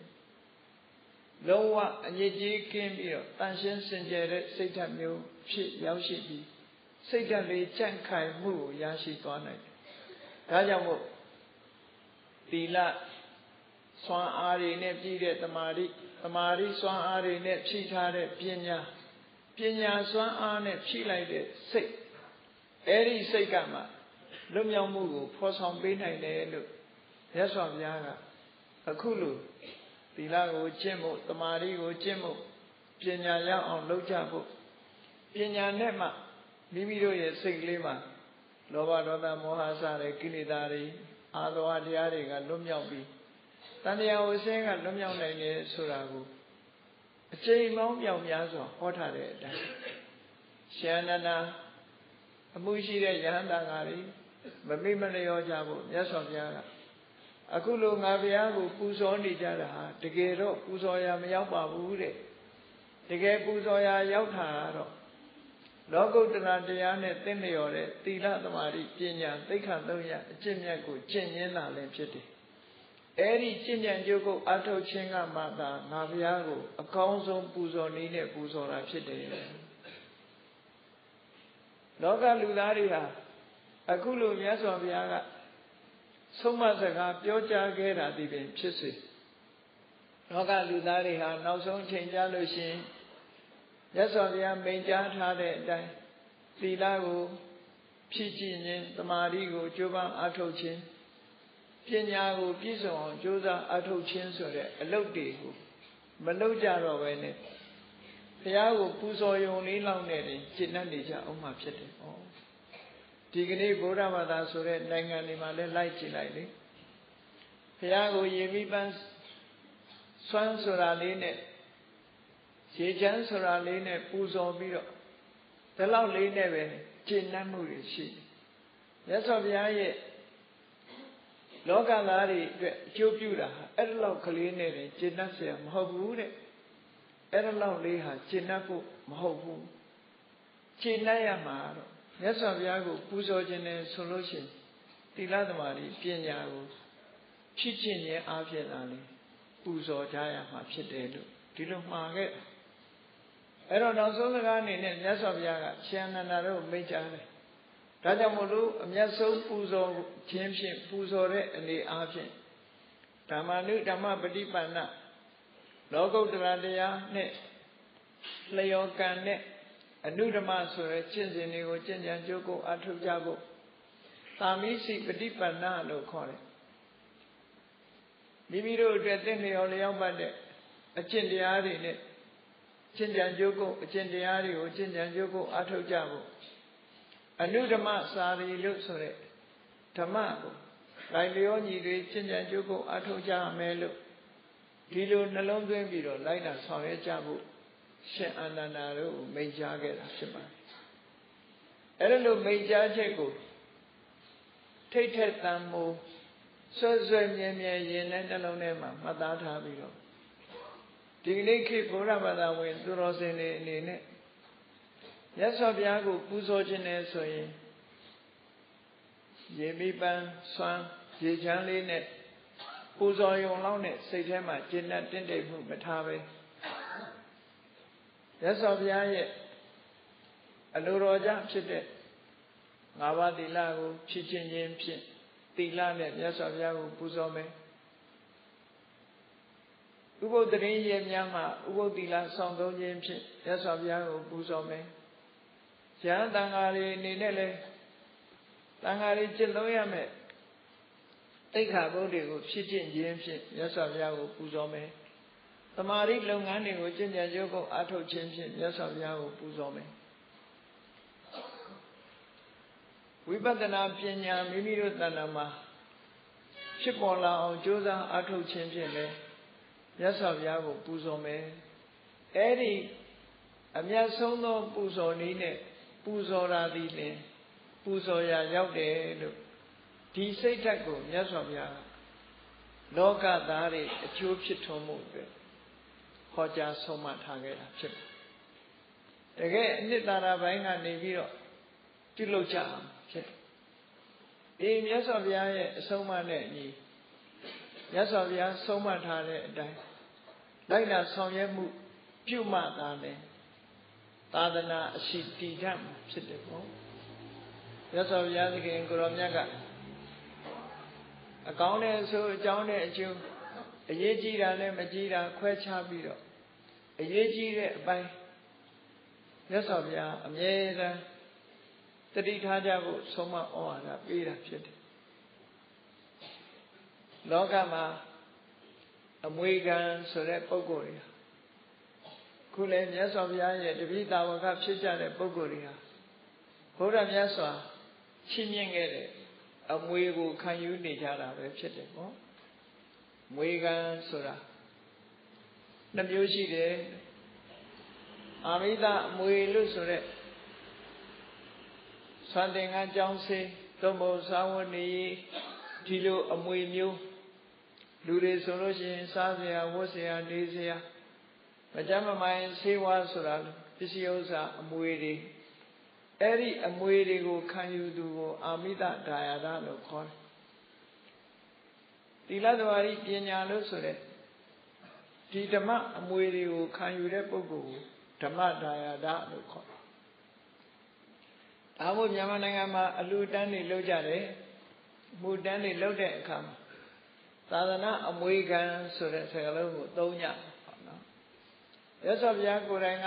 လုံးဝအညစ်အကြေးကင်းပြီးတော့တန်ရှင်းစင်ကြယ်တဲ့စိတ်ဓာတ်မျိုးဖြစ်ရောက်ရှိပြီးစိတ်ဓာတ်လေးကြန့်ခိုင်မှုကိုရရှိသွားနိုင်တယ်ဒါကြောင့်မို့သီလစွမ်းအားတွေနဲ့ပြည့်တဲ့သမာဓိစွမ်းအားတွေနဲ့ဖြည့်ထားတဲ့ပညာစွမ်းအားနဲ့ဖြည့်လိုက်တဲ့စိတ်အဲ့ဒီစိတ်ကမှလွတ်မြောက်မှုကိုဖော်ဆောင်ပေးနိုင်တယ်လို့မြတ်စွာဘုရားကအခုလိုသီလကိုကျင့်ဖို့သမာဓိကိုကျင့်ဖို့ပညာရအောင်လုပ်ကြဖို့ပညာနဲ့မှမိမိတို့ရဲ့စိတ်ကလေးမှာလောဘဒေါသမောဟစတဲ့ကိလေသာတွေအာသဝတရားတွေကလွတ်မြောက်ပြီးတဏှာဝဆင်းကလွတ်မြောက်နိုင်တယ်ဆိုတာကိုအချိန်မောင်းပြောင်များစွာဟောထားတဲ့အတိုင်းရှင်အနန္ဒာအမှုရှိတဲ့ယဟန်တန်ဃာတွေမမေ့မလျော့ကြဖို့မြတ်စွာဘုရားကအခုလိုငါဘုရားကိုပူဇော်နေကြတာဟာတကယ်တော့ပူဇော်ရာမရောက်ပါဘူးတဲ့တကယ်ပူဇော်ရာရောက်တာကတော့လောကုတ္တရာတရားနဲ့သင်လျော်တဲ့သီလသမာဓိပညာသိက္ခာ၃ရပ်အကျင့်မြတ်ကိုကျင့်ရင်းလာလည်းဖြစ်တယ်အဲ့ဒီကျင့်ကြံကြိုးကိုအထောက်ချင်းကမှသာငါဘုရားကိုအကောင်းဆုံးပူဇော်နည်းနဲ့ပူဇော်တာဖြစ်တယ်လောကလူသားတွေဟာအခုလိုမြတ်စွာဘုရားကဆုံးမစကားပြောကြားခဲ့တာဒီပင်ဖြစ်စေလောကလူသားတွေဟာနောက်ဆုံးချိန်ကြလို့ရှိရင်မြတ်စွာဘုရားမိန့်ကြားထားတဲ့အတိုင်းသီလကိုဖြည့်ကျင့်ခြင်းသမာဓိကိုကြိုးပမ်းအထောက်ခြင်းပညာကိုပြည့်စုံအောင်ကြိုးစားအထောက်ခြင်းဆိုတဲ့အလုပ်တွေကိုမလုပ်ကြတော့ဘဲနဲ့ဘုရားကိုပူဇော်ယုံလေးလောက်နဲ့ကျင့်တတ်နေကြအောင်မှဖြစ်တယ်။ဒီကနေ့ဗုဒ္ဓဘာသာဆိုတဲ့နိုင်ငံတွေမှာလည်းလိုက်ကြည့်လိုက်လေဘုရားကိုယေမိပန်းစွမ်းဆိုတာလေးနဲ့ရေချမ်းဆိုတာလေးနဲ့ပူဇော်ပြီးတော့ဒီလောက်လေးနဲ့ပဲကျင့်တတ်မှုတွေရှိတယ်။မြတ်စွာဘုရားရဲ့လောကသားတွေအတွက်အကျိုးပြုတာအဲ့ဒီလောက်ကလေးနဲ့ကျင့်တတ်เสียမဟုတ်ဘူးတဲ့အဲ့ဒီလောက်လေးဟာကျင့်တတ်ဖို့မဟုတ်ဘူးကျင့်တတ်ရမှာတော့မြတ်စွာဘုရားကိုပူဇော်ခြင်းနဲ့ဆိုလို့ရှိရင်သီလသမာဓိပညာကိုဖြည့်ကျင့်ခြင်းအားဖြင့်သာလေပူဇော်ကြရမှာဖြစ်တယ်လို့ဒီလိုမှာခဲ့အဲ့တော့နောက်ဆုံးစကားအနေနဲ့မြတ်စွာဘုရားကရှင်အနန္ဒာတို့မိန့်ကြားတယ်ဒါကြောင့်မို့လို့အမျက်ဆုံးပူဇော်ခြင်းဖြင့်ပူဇော်တဲ့အနေအားဖြင့်ဓမ္မနုဓမ္မပฏิပန္နလောကုတ္တရာတရားနဲ့လျော်ကန်တဲ့အနုဓမ္မဆိုတဲ့ကျင့်စဉ်တွေကိုကျင့်ကြံကြိုးကိုအထောက်ကြဖို့သာမိစီပฏิပန္နလို့ခေါ်တယ်မိမိတို့အတွက်သင်လျော်လျောက်ပတ်တဲ့အကျင့်တရားတွေနဲ့ကျင့်ကြံကြိုးကိုအကျင့်တရားတွေကိုကျင့်ကြံကြိုးကိုအထောက်ကြဖို့အနုဓမ္မစာရီလို့ဆိုတဲ့ဓမ္မကိုလိုက်လျောညီတွေကျင့်ကြံကြိုးကိုအထောက်ကြမယ်လို့ဒီလိုနှလုံးသွင်းပြီးတော့လိုက်တာဆောင်ရွက်ကြဖို့ရှင်အာနန္ဒာတို့မိန့်ကြားခဲ့တာဖြစ်ပါတယ်အဲ့ဒါလိုမိန့်ကြားချက်ကိုထိတ်ထက်တန်မိုးဆွဲဆွဲမြဲမြဲရင်တဲ့နှလုံးထဲမှာမှတ်သားထားပြီးတော့ဒီကနေ့ခေတ်ဗုဒ္ဓဘာသာဝင်သူတော်စင်တွေအနေနဲ့မြတ်စွာဘုရားကိုပူဇော်ခြင်းနဲ့ဆိုရင်ရေမိပန်းစွမ်းရေချမ်းလေးနဲ့ပူဇော်ယုံလောက်နဲ့စိတ်ထဲမှာကျင့်တတ်တင့်တယ်မှုမထားပဲမြတ်စွာဘုရားရဲ့အလိုတော်ကြောင့်ဖြစ်တဲ့၅ပါးသီလကိုဖြည့်ခြင်းခြင်းဖြင့်သီလနဲ့မြတ်စွာဘုရားကိုပူဇော်မယ်ဥပုသ္တရင်ရဲ့များမှာဥပုသ္တိလဆောင်သုံးခြင်းဖြင့်မြတ်စွာဘုရားကိုပူဇော်မယ်ယဟန်တန်ဃာတွေအနေနဲ့လည်းတန်ဃာတွေကျင့်သုံးရမယ်သိက္ခာပုဒ်တွေကိုဖြည့်ကျင့်ခြင်းဖြင့်မြတ်စွာဘုရားကိုပူဇော်မယ်သမာဓိလုပ်ငန်းတွေကိုကျင့်ကြံကြိုးကိုအားထုတ်ခြင်းဖြင့်မြတ်စွာဘုရားကိုပူဇော်မယ်ဝိပဿနာပညာမိမိတို့တဏ္ဍာမှာဖြစ်ပေါ်လာအောင်ကြိုးစားအားထုတ်ခြင်းဖြင့်လည်းမြတ်စွာဘုရားကိုပူဇော်မယ်အဲ့ဒီအမြတ်ဆုံးသောပူဇော်နည်းနဲ့ပူဇော်ရာသည်လင်ပူဇော်ရာရောက်တယ်လို့ဒီစိတ်ဓာတ်ကိုမြတ်စွာဘုရားလောကသားတွေအကျိုးဖြစ်ထွန်းမှုအတွက်ဟောကြားဆုံးမထားခဲ့တာဖြစ်တယ်တကယ်အနှစ်သာရပိုင်းကနေပြီးတော့ပြုလုပ်ကြအောင်ဖြစ်တယ်ဒီမြတ်စွာဘုရားရဲ့အဆုံးအမနဲ့အညီမြတ်စွာဘုရားဆုံးမထားတဲ့အတိုင်းလိုက်နာဆောင်ရွက်မှုပြုမှသာလေသာသနာအရှိတည်တတ်မှာဖြစ်တယ်ပေါ့မြတ်စွာဘုရားသခင်ကိုရောမြတ်ကအကောင်းတဲ့အဆိုးအကြောင်းနဲ့အကျိုးအရေးကြီးတာနဲ့မကြီးတာခွဲခြားပြီးတော့အရေးကြီးတဲ့အပိုင်းမြတ်စွာဘုရားအမြဲတမ်းတတိထားကြဖို့ဆုံးမဩဝါဒပေးတာဖြစ်တယ်လောကမှာအမွေခံဆိုတဲ့ပုဂ္ဂိုလ်တွေခုလည်းမြတ်စွာဘုရားရဲ့တပိသာဝကဖြစ်ကြတဲ့ပုဂ္ဂိုလ်တွေဟာဘုရားမြတ်စွာချီးမြှင့်ခဲ့တဲ့အမွေကိုခံယူနေကြတာပဲဖြစ်တယ်ပေါ့မွေခံဆိုတာနှမျိုးရှိတယ်အာမိတအမွေလို့ဆိုတဲ့ဆွမ်းသင်္ကန်းကြောင်းစေသုံးဖို့စာဝတ်နေဒီလိုအမွေမျိုးလူတွေဆိုလို့ရှိရင်စားစရာဝတ်စရာနေစရာမကြမ်းမမိုင်ဆေးဝါးဆိုတာပစ္စည်းဥစ္စာအမွေတွေအဲ့ဒီအမွေတွေကိုခံယူသူကိုအာမိတဒါယဒလို့ခေါ်တယ်သီလသမာဓိပညာလို့ဆိုတဲ့ဒီဓမ္မအမွေတွေကိုခံယူတဲ့ပုဂ္ဂိုလ်ကိုဓမ္မဒါယဒလို့ခေါ်တယ်ဒါမို့မြန်မာနိုင်ငံမှာအလှူတန်းတွေလုပ်ကြတယ်မှုတန်းတွေလုပ်တဲ့အခါမှာသာသနာအမွေခံဆိုတဲ့စကားလုံးကိုသုံးကြပါနော်ရသော်ဘုရားကိုယ်တိုင်က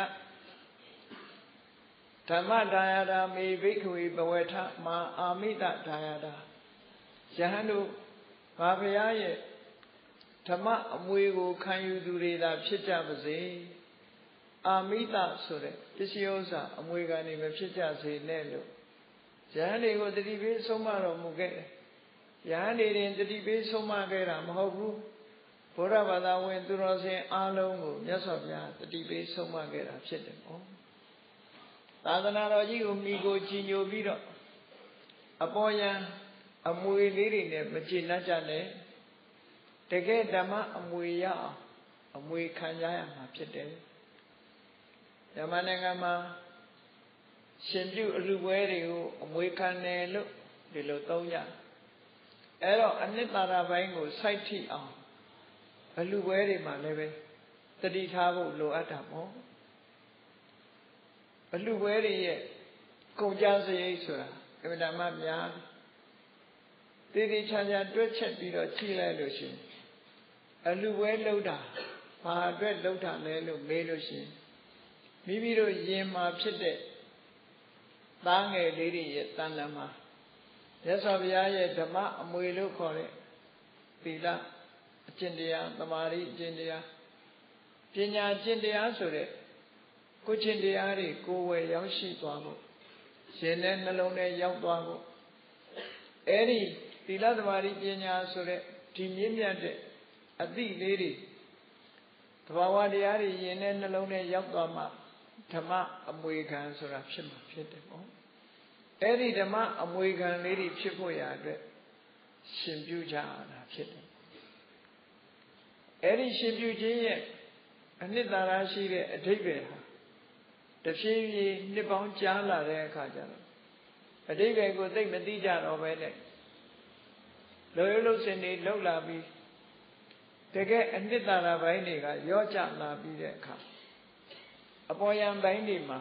ဓမ္မဒါယဒမေဘိက္ခဝေဘဝထမာအာမိတဒါယဒယဟန်တို့ဘာဘုရားရဲ့ဓမ္မအမွေကိုခံယူသူတွေသာဖြစ်ကြပါစေအာမိတဆိုတဲ့ပစ္စည်းဥစ္စာအမွေခံတွေမဖြစ်ကြစေနဲ့လို့ယဟန်တွေကိုတတိပေးဆုံးမတော်မူခဲ့တယ်ယဟန်တွေတင်တတိပေးဆုံးမခဲ့တာမဟုတ်ဘူးဘုရားဘာသာဝင်သူတော်စင်အားလုံးကိုမြတ်စွာဘုရားတတိပေးဆုံးမခဲ့တာဖြစ်တယ်ပေါ့သာသနာတော်ကြီးကိုမိကိုကြည်ညိုပြီးတော့အပေါ်ယံအမွေလေးတွေနဲ့မကြည်နပ်ကြနဲ့တကယ်ဓမ္မအမွေရအောင်အမွေခံကြရမှာဖြစ်တယ်မြန်မာနိုင်ငံမှာရှင်ပြုအလှပွဲတွေကိုအမွေခံတယ်လို့ဒီလိုသုံးကြအဲ့တော့အနှစ်သာရပိုင်းကိုစိုက်ထိအောင်အလှပွဲတွေမှာလည်းပဲတတိထားဖို့လိုအပ်တာပေါ့အလှပွဲတွေရဲ့ကုန်ကြစရိတ်ဆိုတာအမှန်တမ်းများတည်တည်ချာချာတွက်ချက်ပြီးတော့ကြည့်လိုက်လို့ရှိရင်အလှပွဲလုပ်တာဘာအတွက်လုပ်တာလဲလို့မေးလို့ရှိရင်မိမိတို့ယင်မှာဖြစ်တဲ့သားငယ်လေးတွေရဲ့တဏ္ဍာမှာမြတ်စွာဘုရားရဲ့ဓမ္မအမွေလို့ခေါ်တဲ့သီလအကျင့်တရားသမာဓိအကျင့်တရားပညာအကျင့်တရားဆိုတဲ့ကိုယ်ကျင့်တရားတွေကိုယ်ဝယ်ရောက်ရှိသွားဖို့ရှင်တဲ့နှလုံးထဲရောက်သွားဖို့အဲ့ဒီသီလသမာဓိပညာဆိုတဲ့ဒီမြင့်မြတ်တဲ့အသည့်လေးတွေသဘာဝတရားတွေရင်တဲ့နှလုံးထဲရောက်သွားမှဓမ္မအမွေခံဆိုတာဖြစ်မှာဖြစ်တယ်ပေါ့အဲ့ဒီဓမ္မအမွေခံလေးတွေဖြစ်ဖို့ရာအတွက်ရှင်ပြုကြရတာဖြစ်တယ်အဲ့ဒီရှင်ပြုခြင်းရဲ့အနှစ်သာရရှိတဲ့အဓိပ္ပာယ်ဟာတဖြည်းဖြည်းနှစ်ပေါင်းကြာလာတဲ့အခါကျတော့အဓိပ္ပာယ်ကိုသိမသိကြတော့ပဲနဲ့လောရုပ်လို့စင်တွေလောက်လာပြီးတကယ်အနှစ်သာရပိုင်းတွေကရော့ကျလာပြီးတဲ့အခါအပေါ်ယံပိုင်းတွေမှာ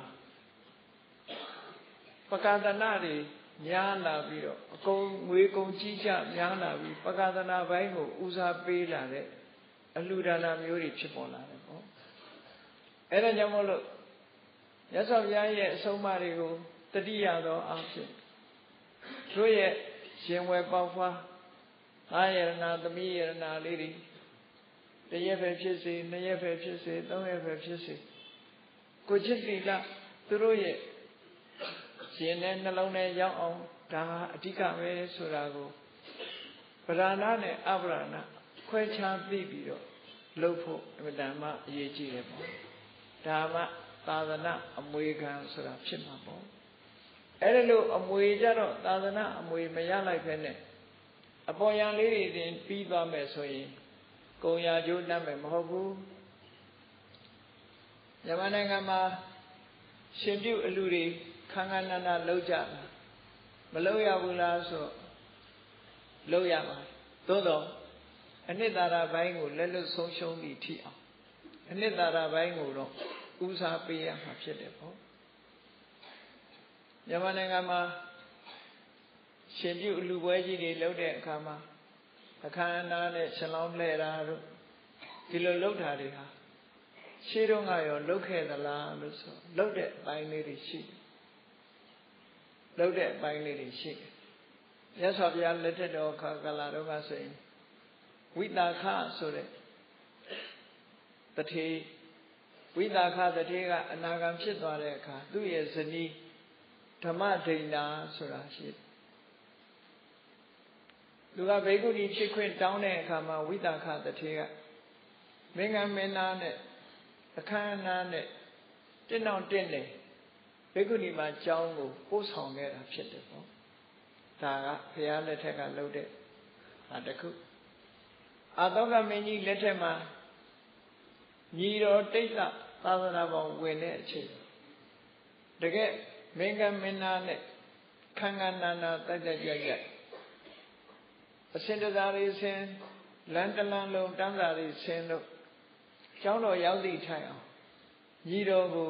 ပကာသနာတွေများလာပြီးတော့အကုန်ငွေကုန်ကြီးကြများလာပြီးပကာသနာပိုင်းကိုဦးစားပေးလာတဲ့အလှူဒါနမျိုးတွေဖြစ်ပေါ်လာတယ်ပေါ့အဲဒါကြောင့်မို့လို့မြတ်စွာဘုရားရဲ့အဆုံးအမတွေကိုတတိယသောအဖြစ်တို့ရဲ့ရှင်ဝယ်ပေါက်ဖွားသာယရဏသမီးယရဏလေးတွေတရက်ပဲဖြစ်စေနှစ်ရက်ပဲဖြစ်စေသုံးရက်ပဲဖြစ်စေကိုချစ်သီလသူတို့ရဲ့ရှင်တဲ့နှလုံးထဲရောက်အောင်ဒါအဓိကပဲဆိုတာကိုပဓာနာနဲ့အပဓာနာခွဲခြားသိပြီးတော့လုပ်ဖို့အမှန်တမ်းအရေးကြီးတယ်ပေါ့ဒါမှသာသနာအမွေခံဆိုတာဖြစ်မှာပေါ့အဲ့ဒါလို့အမွေကြတော့သာသနာအမွေမရလိုက်ပဲနဲ့အပေါ်ယံလေးတွေတင်ပြီးသွားမယ်ဆိုရင်ကုံရာကျိုးတတ်မယ်မဟုတ်ဘူးမြန်မာနိုင်ငံမှာရှင်ပြုအလှတွေခန်းခန်းနာနာလုပ်ကြတာမလုပ်ရဘူးလားဆိုလုပ်ရပါတယ်သို့တော့အနှစ်သာရပိုင်းကိုလက်လွတ်ဆုံးရှုံးပြီးထိအောင်အနှစ်သာရပိုင်းကိုတော့ဦးစားပေးရမှာဖြစ်တယ်ပေါ့မြန်မာနိုင်ငံမှာရှင်ပြုအလှပွဲကြီးတွေလုပ်တဲ့အခါမှာအခမ်းအနားနဲ့ရှင်လောင်းလှည့်တာတို့ဒီလိုလုပ်တာတွေဟာရှေးတုန်းကရောလုပ်ခဲ့သလားလို့ဆိုလုပ်တဲ့အပိုင်းလေးတွေရှိတယ်လုပ်တဲ့အပိုင်းလေးတွေရှိတယ်မြတ်စွာဘုရားလက်ထက်တော်ခါကာလတော့ကဆိုရင်ဝိတာခဆိုတဲ့တထေဝိတာခတထေကအနာဂံဖြစ်သွားတဲ့အခါသူ့ရဲ့ဇနီးဓမ္မဒိဏ္ဍာဆိုတာရှိတယ်သူကဘေကုဏီဖြစ်ခွင့်တောင်းတဲ့အခါမှာဝိတာခတထေကမင်းကမင်းသားနဲ့အခမ်းအနားနဲ့တင်းအောင်တင်းတယ်ဘိက္ခုနီမှာကျောင်းကိုပို့ဆောင်ခဲ့တာဖြစ်တယ်ပေါ့ဒါကဘုရားလက်ထက်ကလုပ်တဲ့တခုအာသောကမင်းကြီးလက်ထက်မှာညီတော်တိတ်္တသာသနာပေါင်းဝင်တဲ့အချိန်တကယ်မင်းကမင်းသားနဲ့ခန်းခန်းနာနာတိုက်တိုက်ကြကြအစင်တစားလေးဆင်းလမ်းတလမ်းလုံးတန်းစာလေးဆင်းလို့ကျောင်းတော်ရောက်သည့်ထိုင်အောင်ညီတော်ကို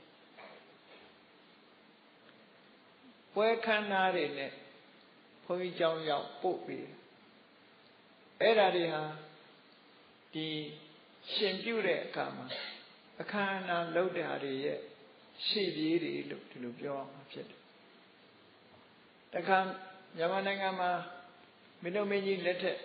ပွဲခန်းနာတွေနဲ့ဘုန်းကြီးကျောင်းရောက်ပို့ပြီးအဲ့ဒါတွေဟာဒီရှင်ပြုတဲ့အခါမှာအခမ်းအနားလုပ်တဲ့ဟာတွေရဲ့ရှေ့ပြေးတွေလို့ဒီလိုပြောအောင်ဖြစ်တယ်တခါမြန်မာနိုင်ငံမှာမင်းတို့မင်းကြီးလက်ထက်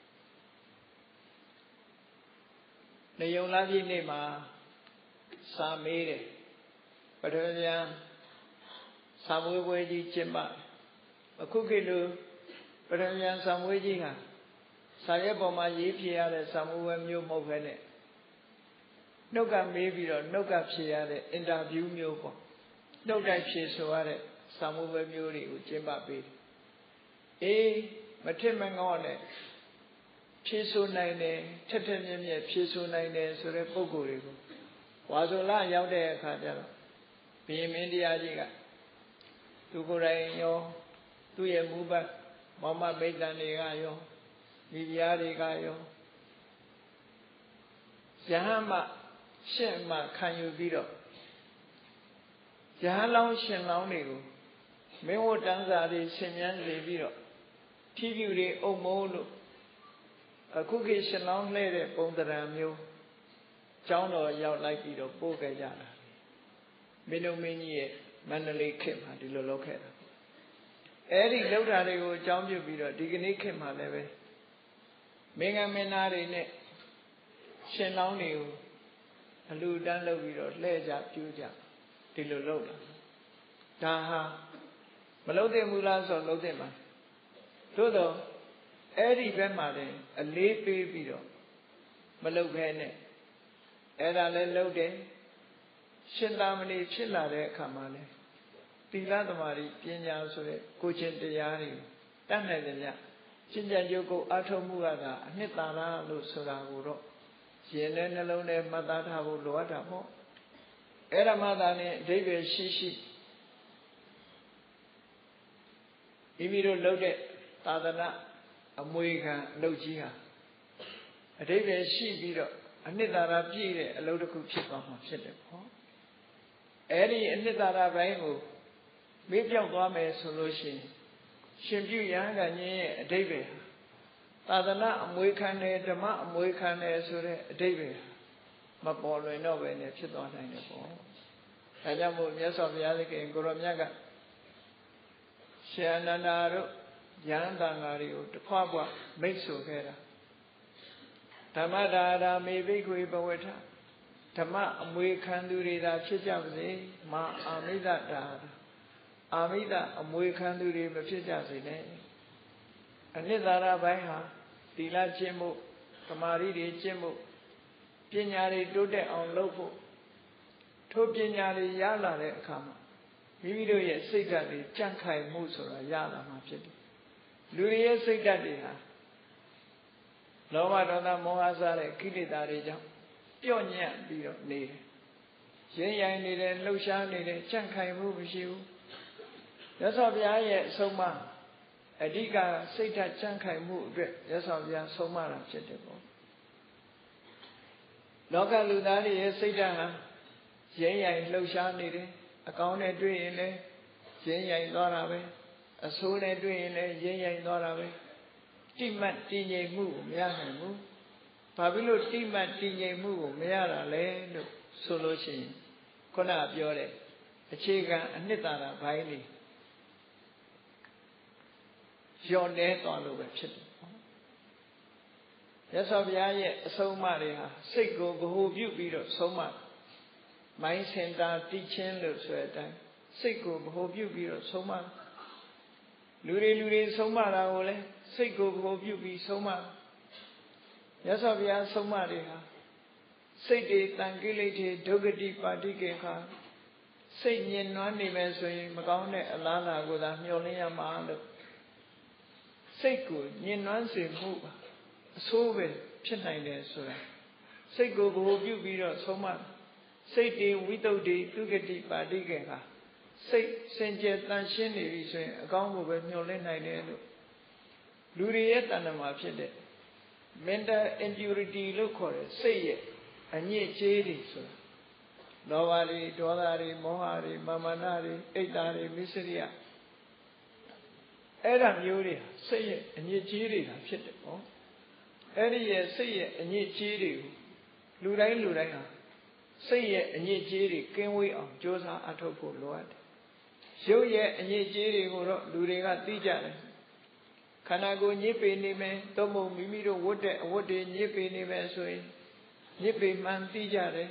နေုံလာပြည့်နေ့မှာစာမေးတယ်ပထမပြန်စာမွေးပွဲကြီးကျင်းပအခုခေတ်လိုပထမပြန်စာမွေးကြီးဟာစာရွက်ပေါ်မှာရေးဖြေရတဲ့စာမွေးပွဲမျိုးမဟုတ်ဘဲနဲ့နှုတ်ကမေးပြီးတော့နှုတ်ကဖြေရတဲ့အင်တာဗျူးမျိုးပေါ့နှုတ်တိုက်ဖြေဆိုရတဲ့စာမွေးပွဲမျိုးတွေကိုကျင်းပပေးတယ်အေးမထစ်မငေါ့နဲ့ဖြေဆိုနိုင်တယ်ထက်ထက်မြက်မြက်ဖြေဆိုနိုင်တယ်ဆိုတဲ့ပုံကိုယ်တွေကိုဝါဆိုလရောက်တဲ့အခါကျတော့ဘုရင်မင်းတရားကြီးကသူကိုယ်တိုင်ရောသူ့ရဲ့မူပတ်မောင်မမိတ်တန်တွေကရောဒီပြားတွေကရောယဟန်မှရှင့်မှခံယူပြီးတော့ယဟန်လောင်းရှင်လောင်းတွေကိုမင်းဝတ်တန်းစာတွေဆင်မြန်းစေပြီးတော့ထီးဖြူတွေအုပ်မိုးလို့အခုခေတ်ရှင်လောင်းလှဲတဲ့ပုံသဏ္ဍာန်မျိုးကျောင်းတော်ရောက်လိုက်ပြီးတော့ပို့ခဲ့ကြတာမင်းတို့မင်းကြီးရဲ့မန္တလေးခေတ်မှာဒီလိုလုပ်ခဲ့တာအဲ့ဒီလှုပ်တာတွေကိုအကြောင်းပြုပြီးတော့ဒီကနေ့ခေတ်မှာလည်းပဲမင်းကမင်းသားတွေနဲ့ရှင်လောင်းတွေကိုအလူတန်းလုပ်ပြီးတော့လှဲ့ကြပြူးကြဒီလိုလုပ်တာဒါဟာမလုပ်သင့်ဘူးလားဆိုလုပ်သင့်ပါသို့တော့အဲ့ဒီဘက်မှာလည်းအလေးပေးပြီးတော့မလုပ်ခဲနဲ့အဲ့ဒါလည်းလုပ်တယ်ရှင်သာမဏေဖြစ်လာတဲ့အခါမှာလည်းသီလသမာဓိပညာဆိုတဲ့ကိုယ်ချင်းတရားတွေတတ်နိုင်တယ်ညရှင်းကြံကြုတ်ကိုအထုံးမှုကသာအနှစ်သာရလို့ဆိုတာကိုတော့ရင်နဲ့နှလုံးနဲ့မှတ်သားထားဖို့လိုအပ်တာပေါ့အဲ့ဒါမှသာနဲ့အဓိပ္ပာယ်ရှိရှိမိမိတို့လုပ်တဲ့သာသနာအမွေခံအလုပ်ကြီးဟာအဓိပ္ပာယ်ရှိပြီးတော့အနှစ်သာရပြည့်တဲ့အလုပ်တစ်ခုဖြစ်သွားမှာဖြစ်တယ်ပေါ့အဲ့ဒီအနှစ်သာရဘိုင်းကိုမေ့ပြောက်သွားမယ်ဆိုလို့ရှိရင်ရှင်ပြုရဟန်းကညင်းရဲ့အဓိပ္ပာယ်သာသနာအမွေခံတယ်ဓမ္မအမွေခံတယ်ဆိုတဲ့အဓိပ္ပာယ်မပေါ်လွင်တော့ပဲနဲ့ဖြစ်သွားနိုင်တယ်ပေါ့ဒါကြောင့်မို့မြတ်စွာဘုရားသခင်ကိုရောမြတ်ကရှင်အနန္ဒာတို့ယဟန်တန်ဃာတွေကိုတဖွာဖွာမိတ်ဆိုခဲ့တာဓမ္မဒါရာမေဘိက္ခွေဘဝထဓမ္မအမွေခံသူတွေသာဖြစ်ကြပါစေမာအာမိတဒါအာမိတအမွေခံသူတွေမဖြစ်ကြစေနဲ့အနှစ်သာရဘိုင်းဟာသီလကျင့်ဖို့သမာဓိတွေကျင့်ဖို့ပညာတွေတိုးတက်အောင်လုပ်ဖို့ထိုပညာတွေရလာတဲ့အခါမှာမိမိတို့ရဲ့စိတ်ဓာတ်တွေကြံ့ခိုင်မှုဆိုတာရလာမှာဖြစ်တယ်လူတွေရဲ့စိတ်ဓာတ်တွေဟာလောဘဒေါသမောဟစတဲ့ကိလေသာတွေကြောင့်ပြော့ညံ့ပြီးတော့နေတယ်ရင်းရိုင်နေတယ်လှုပ်ရှားနေတယ်ကြံ့ခိုင်မှုမရှိဘူးမြတ်စွာဘုရားရဲ့အဆုံးအမအဓိကစိတ်ဓာတ်ကြံ့ခိုင်မှုအတွက်မြတ်စွာဘုရားဆုံးမတာဖြစ်တယ်ပေါ့လောကလူသားတွေရဲ့စိတ်ဓာတ်ဟာရင်းရိုင်လှုပ်ရှားနေတယ်အကောင်းနဲ့တွေ့ရင်လည်းရင်းရိုင်သွားတာပဲအဆိုးနဲ့တွေ့ရင်လည်းရင်းရိုင်သွားတာပဲတိမှတ်တည်ငြိမ်မှုကိုမရနိုင်ဘူးဘာဖြစ်လို့တိမှတ်တည်ငြိမ်မှုကိုမရတာလဲလို့ဆိုလို့ရှိရင်ခုနပြောတဲ့အခြေခံအနှစ်သာရဘိုင်းလေးလျော့နေသွားလို့ပဲဖြစ်တယ်မြတ်စွာဘုရားရဲ့အဆုံးအမတွေဟာစိတ်ကိုဗဟုပြုပြီးတော့ဆုံးမမိုင်းစင်တာတိချင်းလို့ဆိုတဲ့အတိုင်းစိတ်ကိုဗဟုပြုပြီးတော့ဆုံးမလူတွေဆုံးမတာကိုလည်းစိတ်ကိုဗဟုပြုပြီးဆုံးမမြတ်စွာဘုရားဆုံးမတွေဟာစိတ်တွေတန်ကိလေတွေဒုက္ခတိပါတိကေခာစိတ်ညင်နွမ်းနေမယ်ဆိုရင်မကောင်းတဲ့အလားအလာကိုသာမျှော်လင့်ရမှာလို့စိတ်ကိုညင်နွမ်းစေမှုအဆိုးပဲဖြစ်နိုင်တယ်ဆိုတာစိတ်ကိုဗဟုပြုပြီးတော့ဆုံးမစိတ်တွေဝိတုဒ္ဓိဒုက္ခတိပါတိကေခာစိတ်စင်ကြယ်တန်ရှင်းနေပြီဆိုရင်အကောင်းကိုပဲမျှော်လင့်နိုင်တယ်လို့လူတွေရဲ့တဏ္ဍမှာဖြစ်တဲ့ mental impurity လို့ခေါ်တဲ့စိတ်ရဲ့အညစ်အကြေးတွေဆိုတာလောဘတွေဒေါသတွေမောဟတွေမာမာနတွေအိတ်တာတွေမစ္စရိယအဲ့ဒါမျိုးတွေစိတ်ရဲ့အညစ်အကြေးတွေဖြစ်တယ်ပေါ့အဲ့ဒီရဲ့စိတ်ရဲ့အညစ်အကြေးတွေကိုလူတိုင်းဟာစိတ်ရဲ့အညစ်အကြေးတွေကင်းဝေးအောင်ကြိုးစားအထောက်ဖို့လိုအပ်တယ်ရုပ်ရဲ့အညစ်အကြေးတွေကိုတော့လူတွေကသိကြတယ်ခန္ဓာကိုယ်ညစ်ပေနေမယ်သို့မဟုတ်မိမိတို့ဝတ်တဲ့အဝတ်တွေညစ်ပေနေမယ်ဆိုရင်ညစ်ပေမှန်သိကြတယ်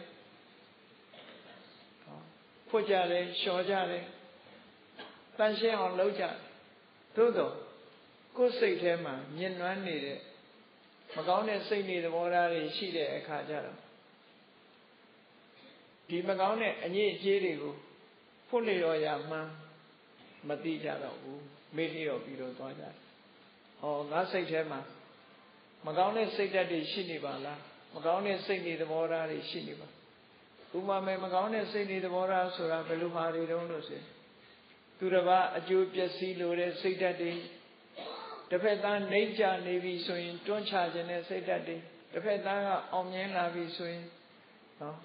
ဖွတ်ကြတယ်လျှော်ကြတယ်တန်ရှင်းအောင်လုပ်ကြတယ်သို့တော့ကိုယ်စိတ်ထဲမှာညှဉ်းနှွမ်းနေတဲ့မကောင်းတဲ့စိတ်နေသဘောထားတွေရှိတဲ့အခါကျတော့ဒီမကောင်းတဲ့အညစ်အကြေးတွေကိုဖွတ်လျော်ရမှန်းမသိကြတော့ဘူးမေ့လျော့ပြီးတော့သွားကြတယ်ဟောငါစိတ်ထဲမှာမကောင်းတဲ့စိတ်ဓာတ်တွေရှိနေပါလားမကောင်းတဲ့စိတ်နေသဘောထားတွေရှိနေပါဥပမာမကောင်းတဲ့စိတ်နေသဘောထားဆိုတာဘယ်လိုဟာတွေတုံးလို့ဆိုသူတစ်ပါးအကျိုးပျက်စီးလိုတဲ့စိတ်ဓာတ်တွေတစ်ဖက်သားနှိမ့်ချနေပြီဆိုရင်တွန်းချခြင်းတဲ့စိတ်ဓာတ်တွေတစ်ဖက်သားကအောင်မြင်လာပြီဆိုရင်နော်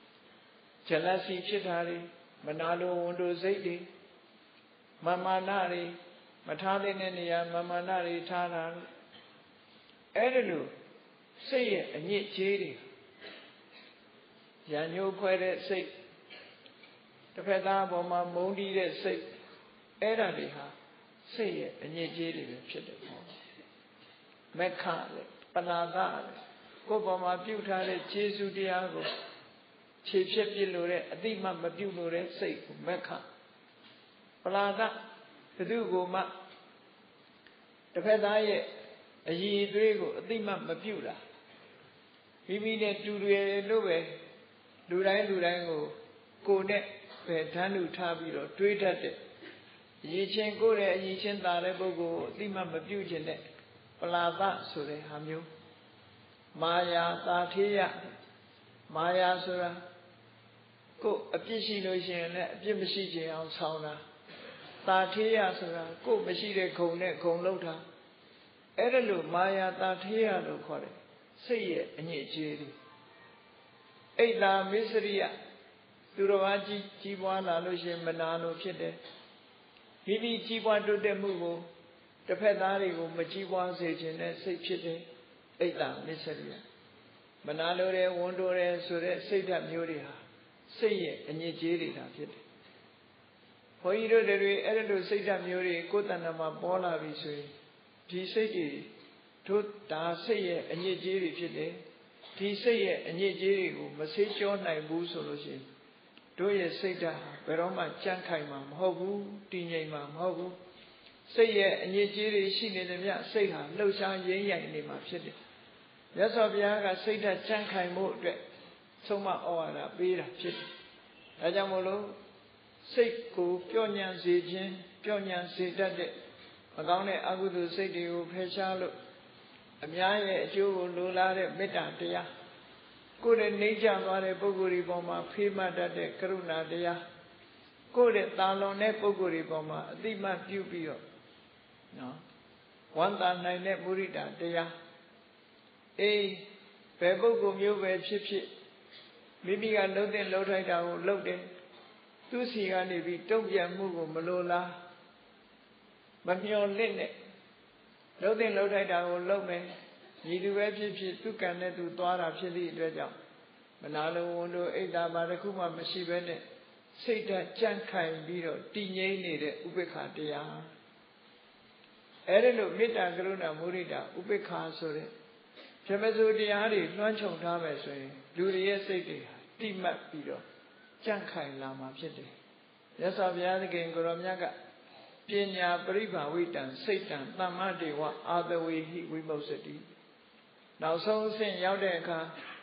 jealousy ဖြစ်တာတွေမနာလိုဝန်တိုစိတ်တွေမာမာနတွေမထားတဲ့နေရာမာမာနတွေထားတာအဲ့ဒါလို့စိတ်ရဲ့အညစ်အကြေးတွေရံညိုးဖွဲတဲ့စိတ်တစ်ဖက်သားပေါ်မှာမုန်းတီးတဲ့စိတ်အဲ့ဒါတွေဟာစိတ်ရဲ့အညစ်အကြေးတွေပဲဖြစ်တယ်ပေါ့မက္ခလေပနာသလေကိုယ်ပေါ်မှာပြုထားတဲ့ခြေဆုတရားကိုခြေဖြတ်ပြလို့တဲ့အတိမမပြုလို့တဲ့စိတ်ကိုမက္ခပလာဒဘယ်သူကိုမှတစ်ဖက်သားရဲ့အည်အသွေးကိုအတိမမပြုတာမိမိနဲ့တူတယ်လို့ပဲလူတိုင်းကိုကိုယ်နဲ့ပဲဓာတ်လူထားပြီးတော့တွေးတတ်တဲ့အည်ချင်းကိုယ်ရဲ့အည်ချင်းသာတဲ့ပုဂ္ဂိုလ်ကိုအတိမမပြုခြင်းနဲ့ပလာဒဆိုတဲ့ဟာမျိုးမာယာတာထေယမာယာဆိုတာကိုယ်အပြစ်ရှိလို့ရှိရင်လည်းအပြစ်မရှိခြင်းအောင်ဆောင်းတာတာထေယဆိုတာကိုယ်မရှိတဲ့ဂုဏ်နဲ့ဂုဏ်လောက်တာအဲ့ဒါလို့မာယာတာထေယလို့ခေါ်တယ်စိတ်ရဲ့အညစ်အကြေးတွေအိတ်တာမစ္စရိယသူတော်ဘာကြီးပွားလာလို့ရှိရင်မနာလို့ဖြစ်တယ်မိမိကြီးပွားတိုးတက်မှုကိုတစ်ဖက်သားတွေကိုမကြီးပွားစေခြင်းနဲ့စိတ်ဖြစ်တယ်အိတ်တာမစ္စရိယမနာလိုတယ်ဝန်တိုတယ်ဆိုတဲ့စိတ်ဓာတ်မျိုးတွေဟာစိတ်ရဲ့အညစ်အကြေးတွေသာဖြစ်တယ်ဘုန်းကြီးတို့တွေအဲ့ဒီလိုစိတ်ဓာတ်မျိုးတွေကိုယ်တဏ္ဍာမှာပေါ်လာပြီဆိုရင်ဒီစိတ်တွေတို့ဒါစိတ်ရဲ့အညစ်အကြေးတွေဖြစ်တယ်ဒီစိတ်ရဲ့အညစ်အကြေးတွေကိုမဆေးကြောနိုင်ဘူးဆိုလို့ရှိရင်တို့ရဲ့စိတ်ဓာတ်ဘယ်တော့မှကြံ့ခိုင်မှာမဟုတ်ဘူးတည်ငြိမ်မှာမဟုတ်ဘူးစိတ်ရဲ့အညစ်အကြေးတွေရှိနေတယ်မြစိတ်ဟာလှုပ်ရှားရင်းရိုင်နေမှာဖြစ်တယ်မြတ်စွာဘုရားကစိတ်ဓာတ်ကြံ့ခိုင်မှုအတွက်ဆုံးမဩဝါဒပေးတာဖြစ်တယ်ဒါကြောင့်မို့လို့စိတ်ကိုပျော့ညံ့စေခြင်းပျော့ညံ့စေတတ်တဲ့မကောင်းတဲ့အကုသိုလ်စိတ်တွေကိုဖယ်ရှားလို့အများရဲ့အကျိုးကိုလိုလားတဲ့မေတ္တာတရားကိုယ်နဲ့နှိမ့်ချသွားတဲ့ပုဂ္ဂိုလ်ဒီပေါ်မှာဖေးမှတ်တတ်တဲ့ကရုဏာတရားကိုယ်နဲ့တာလွန်တဲ့ပုဂ္ဂိုလ်ဒီပေါ်မှာအတိမတ်ပြုပြီးတော့နော်ဝန္တာနိုင်တဲ့မုရိဒာတရားအေးဘယ်ပုဂ္ဂိုလ်မျိုးပဲဖြစ်ဖြစ်မိမိကလှုပ်တဲ့လှုပ်ထိုက်တာကိုလှုပ်တယ်သူစီကနေပြီးတုံ့ပြန်မှုကိုမလိုလားမမျှော်လင့်နဲ့လှုပ်တဲ့လှုပ်ထိုက်တာကိုလှုပ်မယ်ညီသူပဲဖြစ်ဖြစ်သူကံနဲ့သူသွားတာဖြစ်သည့်အတွက်ကြောင့်မနာလိုဝန်တို့အိတ်တာဘာတစ်ခုမှမရှိဘဲနဲ့စိတ်ဓာတ်ကြံ့ခိုင်ပြီးတော့တည်ငြိမ်နေတဲ့ဥပေက္ခတရားအဲ့ဒါလို့မေတ္တာကရုဏာမုဒိတာဥပေက္ခဆိုတဲ့ဓမ္မစိုးတရားတွေလွှမ်းခြုံထားမယ်ဆိုရင်လူတွေရဲ့စိတ်တွေတိမှတ်ပြီးတော့ကြံ့ခိုင်လာမှာဖြစ်တယ်မြတ်စွာဘုရားသခင်ကိုရောမြတ်ကပညာပရိဘာဝိတံစိတ်တံသမ္မတေဝအာသဝေဟိဝိမု ssati နောက်ဆုံးအဆင့်ရောက်တဲ့အခါ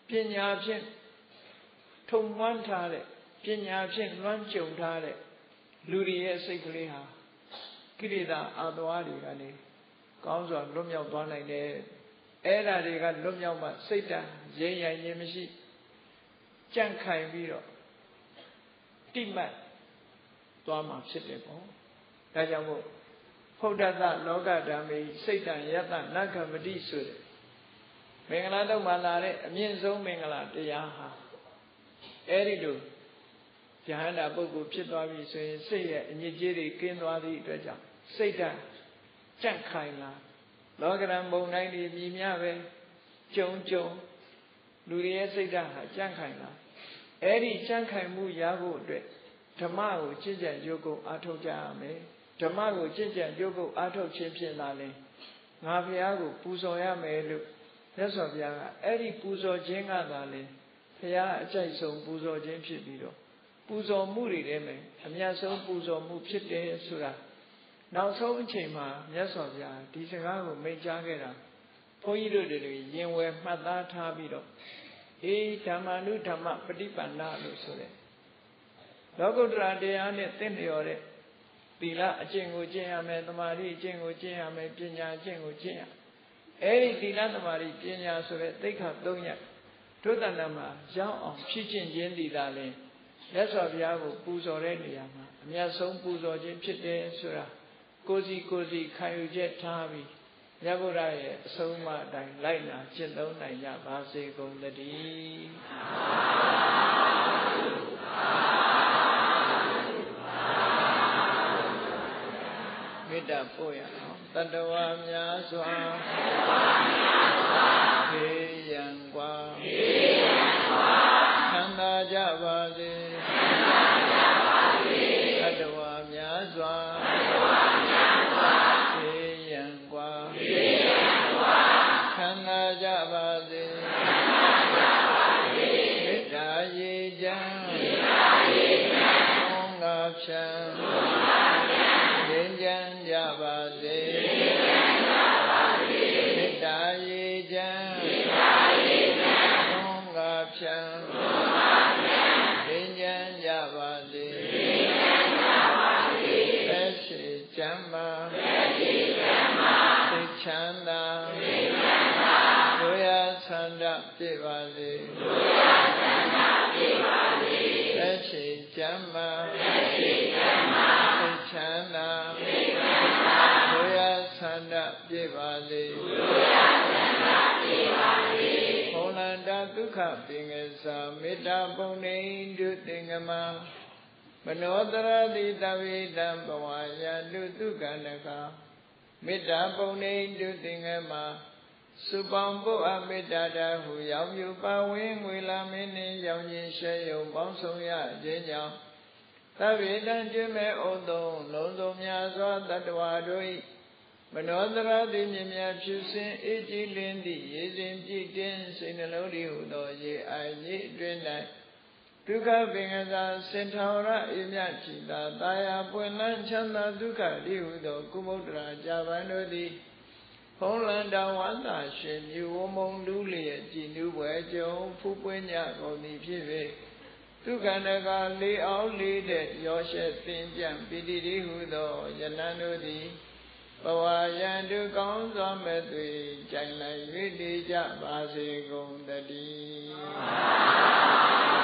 ပညာဖြင့်ထုံမှန်းထားတဲ့ပညာဖြင့်လွှမ်းကြုံထားတဲ့လူတွေရဲ့စိတ်ကလေးဟာကိလေသာအာသဝါတွေကနေကောင်းစွာလွတ်မြောက်သွားနိုင်တယ်အဲ့ဒါတွေကလွတ်မြောက်မှစိတ်ဓာတ်ရင်းရိုင်ခြင်းမရှိကြန့်ခိုင်ပြီးတော့တိမှတ်သွားမှာဖြစ်တယ်ပေါ့ဒါကြောင့်မို့ဖုဒ္ဓတလောကဓမ္မေစိတ်တံယတနဂမတိဆိုတဲ့မင်္ဂလာတော့မှလာတဲ့အမြင့်ဆုံးမင်္ဂလာတရားဟာအဲ့ဒီလိုယဟန္တာပုဂ္ဂိုလ်ဖြစ်သွားပြီဆိုရင်စိတ်ရဲ့အညစ်အကြေးတွေကင်းသွားသည့်အတွက်ကြောင့်စိတ်ဓာတ်ကြန့်ခိုင်လာလောကဓာတ်ဘုံတိုင်းဒီမြည်များပဲကြုံလူတွေရဲ့စိတ်ဓာတ်ဟာကြန့်ခိုင်လာအဲ့ဒီကြန့်ခိုင်မှုရဖို့အတွက်ဓမ္မကိုကျင့်ကြံကြိုးကုပ်အားထုတ်ကြရမယ်ဓမ္မကိုကျင့်ကြံကြိုးကုပ်အားထုတ်ခြင်းဖြင့်သာလေငါဘုရားကိုပူဇော်ရမယ်လို့မြတ်စွာဘုရားကအဲ့ဒီပူဇော်ခြင်းကသာလေဘုရားအကြိုက်ဆုံးပူဇော်ခြင်းဖြစ်ပြီးတော့ပူဇော်မှုတွေထဲမှာအမြတ်ဆုံးပူဇော်မှုဖြစ်တယ်ဆိုတာနောက်ဆုံးအချိန်မှာမြတ်စွာဘုရားဒီစကားကိုမိန့်ကြားခဲ့တာဘုန်းကြီးတို့တွေရင်ဝယ်မှတ်သားထားပြီးတော့အေးဓမ္မနုဓမ္မပฏิပန္နလို့ဆိုတဲ့လောကုတ္တရာတရားနဲ့သင့်လျော်တဲ့သီလအကျင့်ကိုကျင့်ရမယ်သမာဓိအကျင့်ကိုကျင့်ရမယ်ပညာအကျင့်ကိုကျင့်ရအဲဒီသီလသမာဓိပညာဆိုတဲ့သိက္ခာ၃ရပ်ဒုတဏ္ဍမှာရောက်အောင်ဖြည့်ကျင့်ခြင်းဒီသာလင်မြတ်စွာဘုရားကိုပူဇော်တဲ့နေရာမှာအမြတ်ဆုံးပူဇော်ခြင်းဖြစ်တယ်ဆိုတာကိုယ်စီခံယူချက်ထားပြီးမြတ်ဗုဒ္ဓရဲ့အဆုံးအမအတိုင်းလိုက်နာကျင့်သုံးနိုင်ကြပါစေကုန်သတည်းမေတ္တာပို့ရအောင်တတ္တဝါများစွာခေယံကွာချမ်းသာကြပါစေတတ္တဝါများစွာခေယံကွာချမ်းသာကြပါစေမေတ္တာရေချမ်းသုံးငါဖြံငြိမ်းချမ်းကြပါစေမေတ္တာရေချမ်းသုံးငါဖြံငြိမ်းချမ်းကြပါစေသက်ရှိချမ်းသာစိတ်ချမ်းသာတို့ရဆန္ဒပြည့်ပါစေသက်ရှိချမ်းသာစိတ်ချမ်းသာတို့ရဆန္ဒပြည့်ပါစေဘုံလန္တဒုက္ခပင်ကစားမေတ္တာပုံနေတုသင်္ကမမနောတရတိတဝိတံဘဝယတုသုကန္တကမေတ္တာပုံနေတုသင်္ကမစုပေါင်းဖို့အမေတ္တာတဟုရောက်မြူပါဝင်ငွေလာမင်းနှင့်ရောင်ခြင်းရှဲယုံပေါင်းဆောင်ရခြင်းကြောင့်သဗ္ဗေတံကျွေးမဲ့ဩသုံးလုံးစုံများစွာတတ္တဝါတို့၏မနောတရတိမြင်များဖြူစင်အေးကြည်လင်းသည့်ရေစဉ်ပြည့်တင်းစိတ်နှလုံးဤဟုသောရေအိုင်မြစ်တွင်၌ဒုက္ခပင်ကစားစင်ထောရအေးမြကြည်သာတာယာပွင့်လန်းချမ်းသာဒုက္ခဤဟုသောကုမုဒ္ဒရာကြာပန်တို့သည်ဖုံးလန်းတော်ဝန္တာရှင်မြူဝမုံလူလျက်ကြည်နူးပွဲကြုံဖူးပွင့်ကြကုန်သည်ဖြစ်၍ဒုက္ခန္တကလေးအောင်လေးတဲ့ရောရှက်သင်ပြန်ပိတိတိဟုသောယနံတို့သည်ဘဝယံတုကောင်းစွာမဲ့သွေကြိုင်လိုက်၍တည်ကြပါစေကုန်တည်း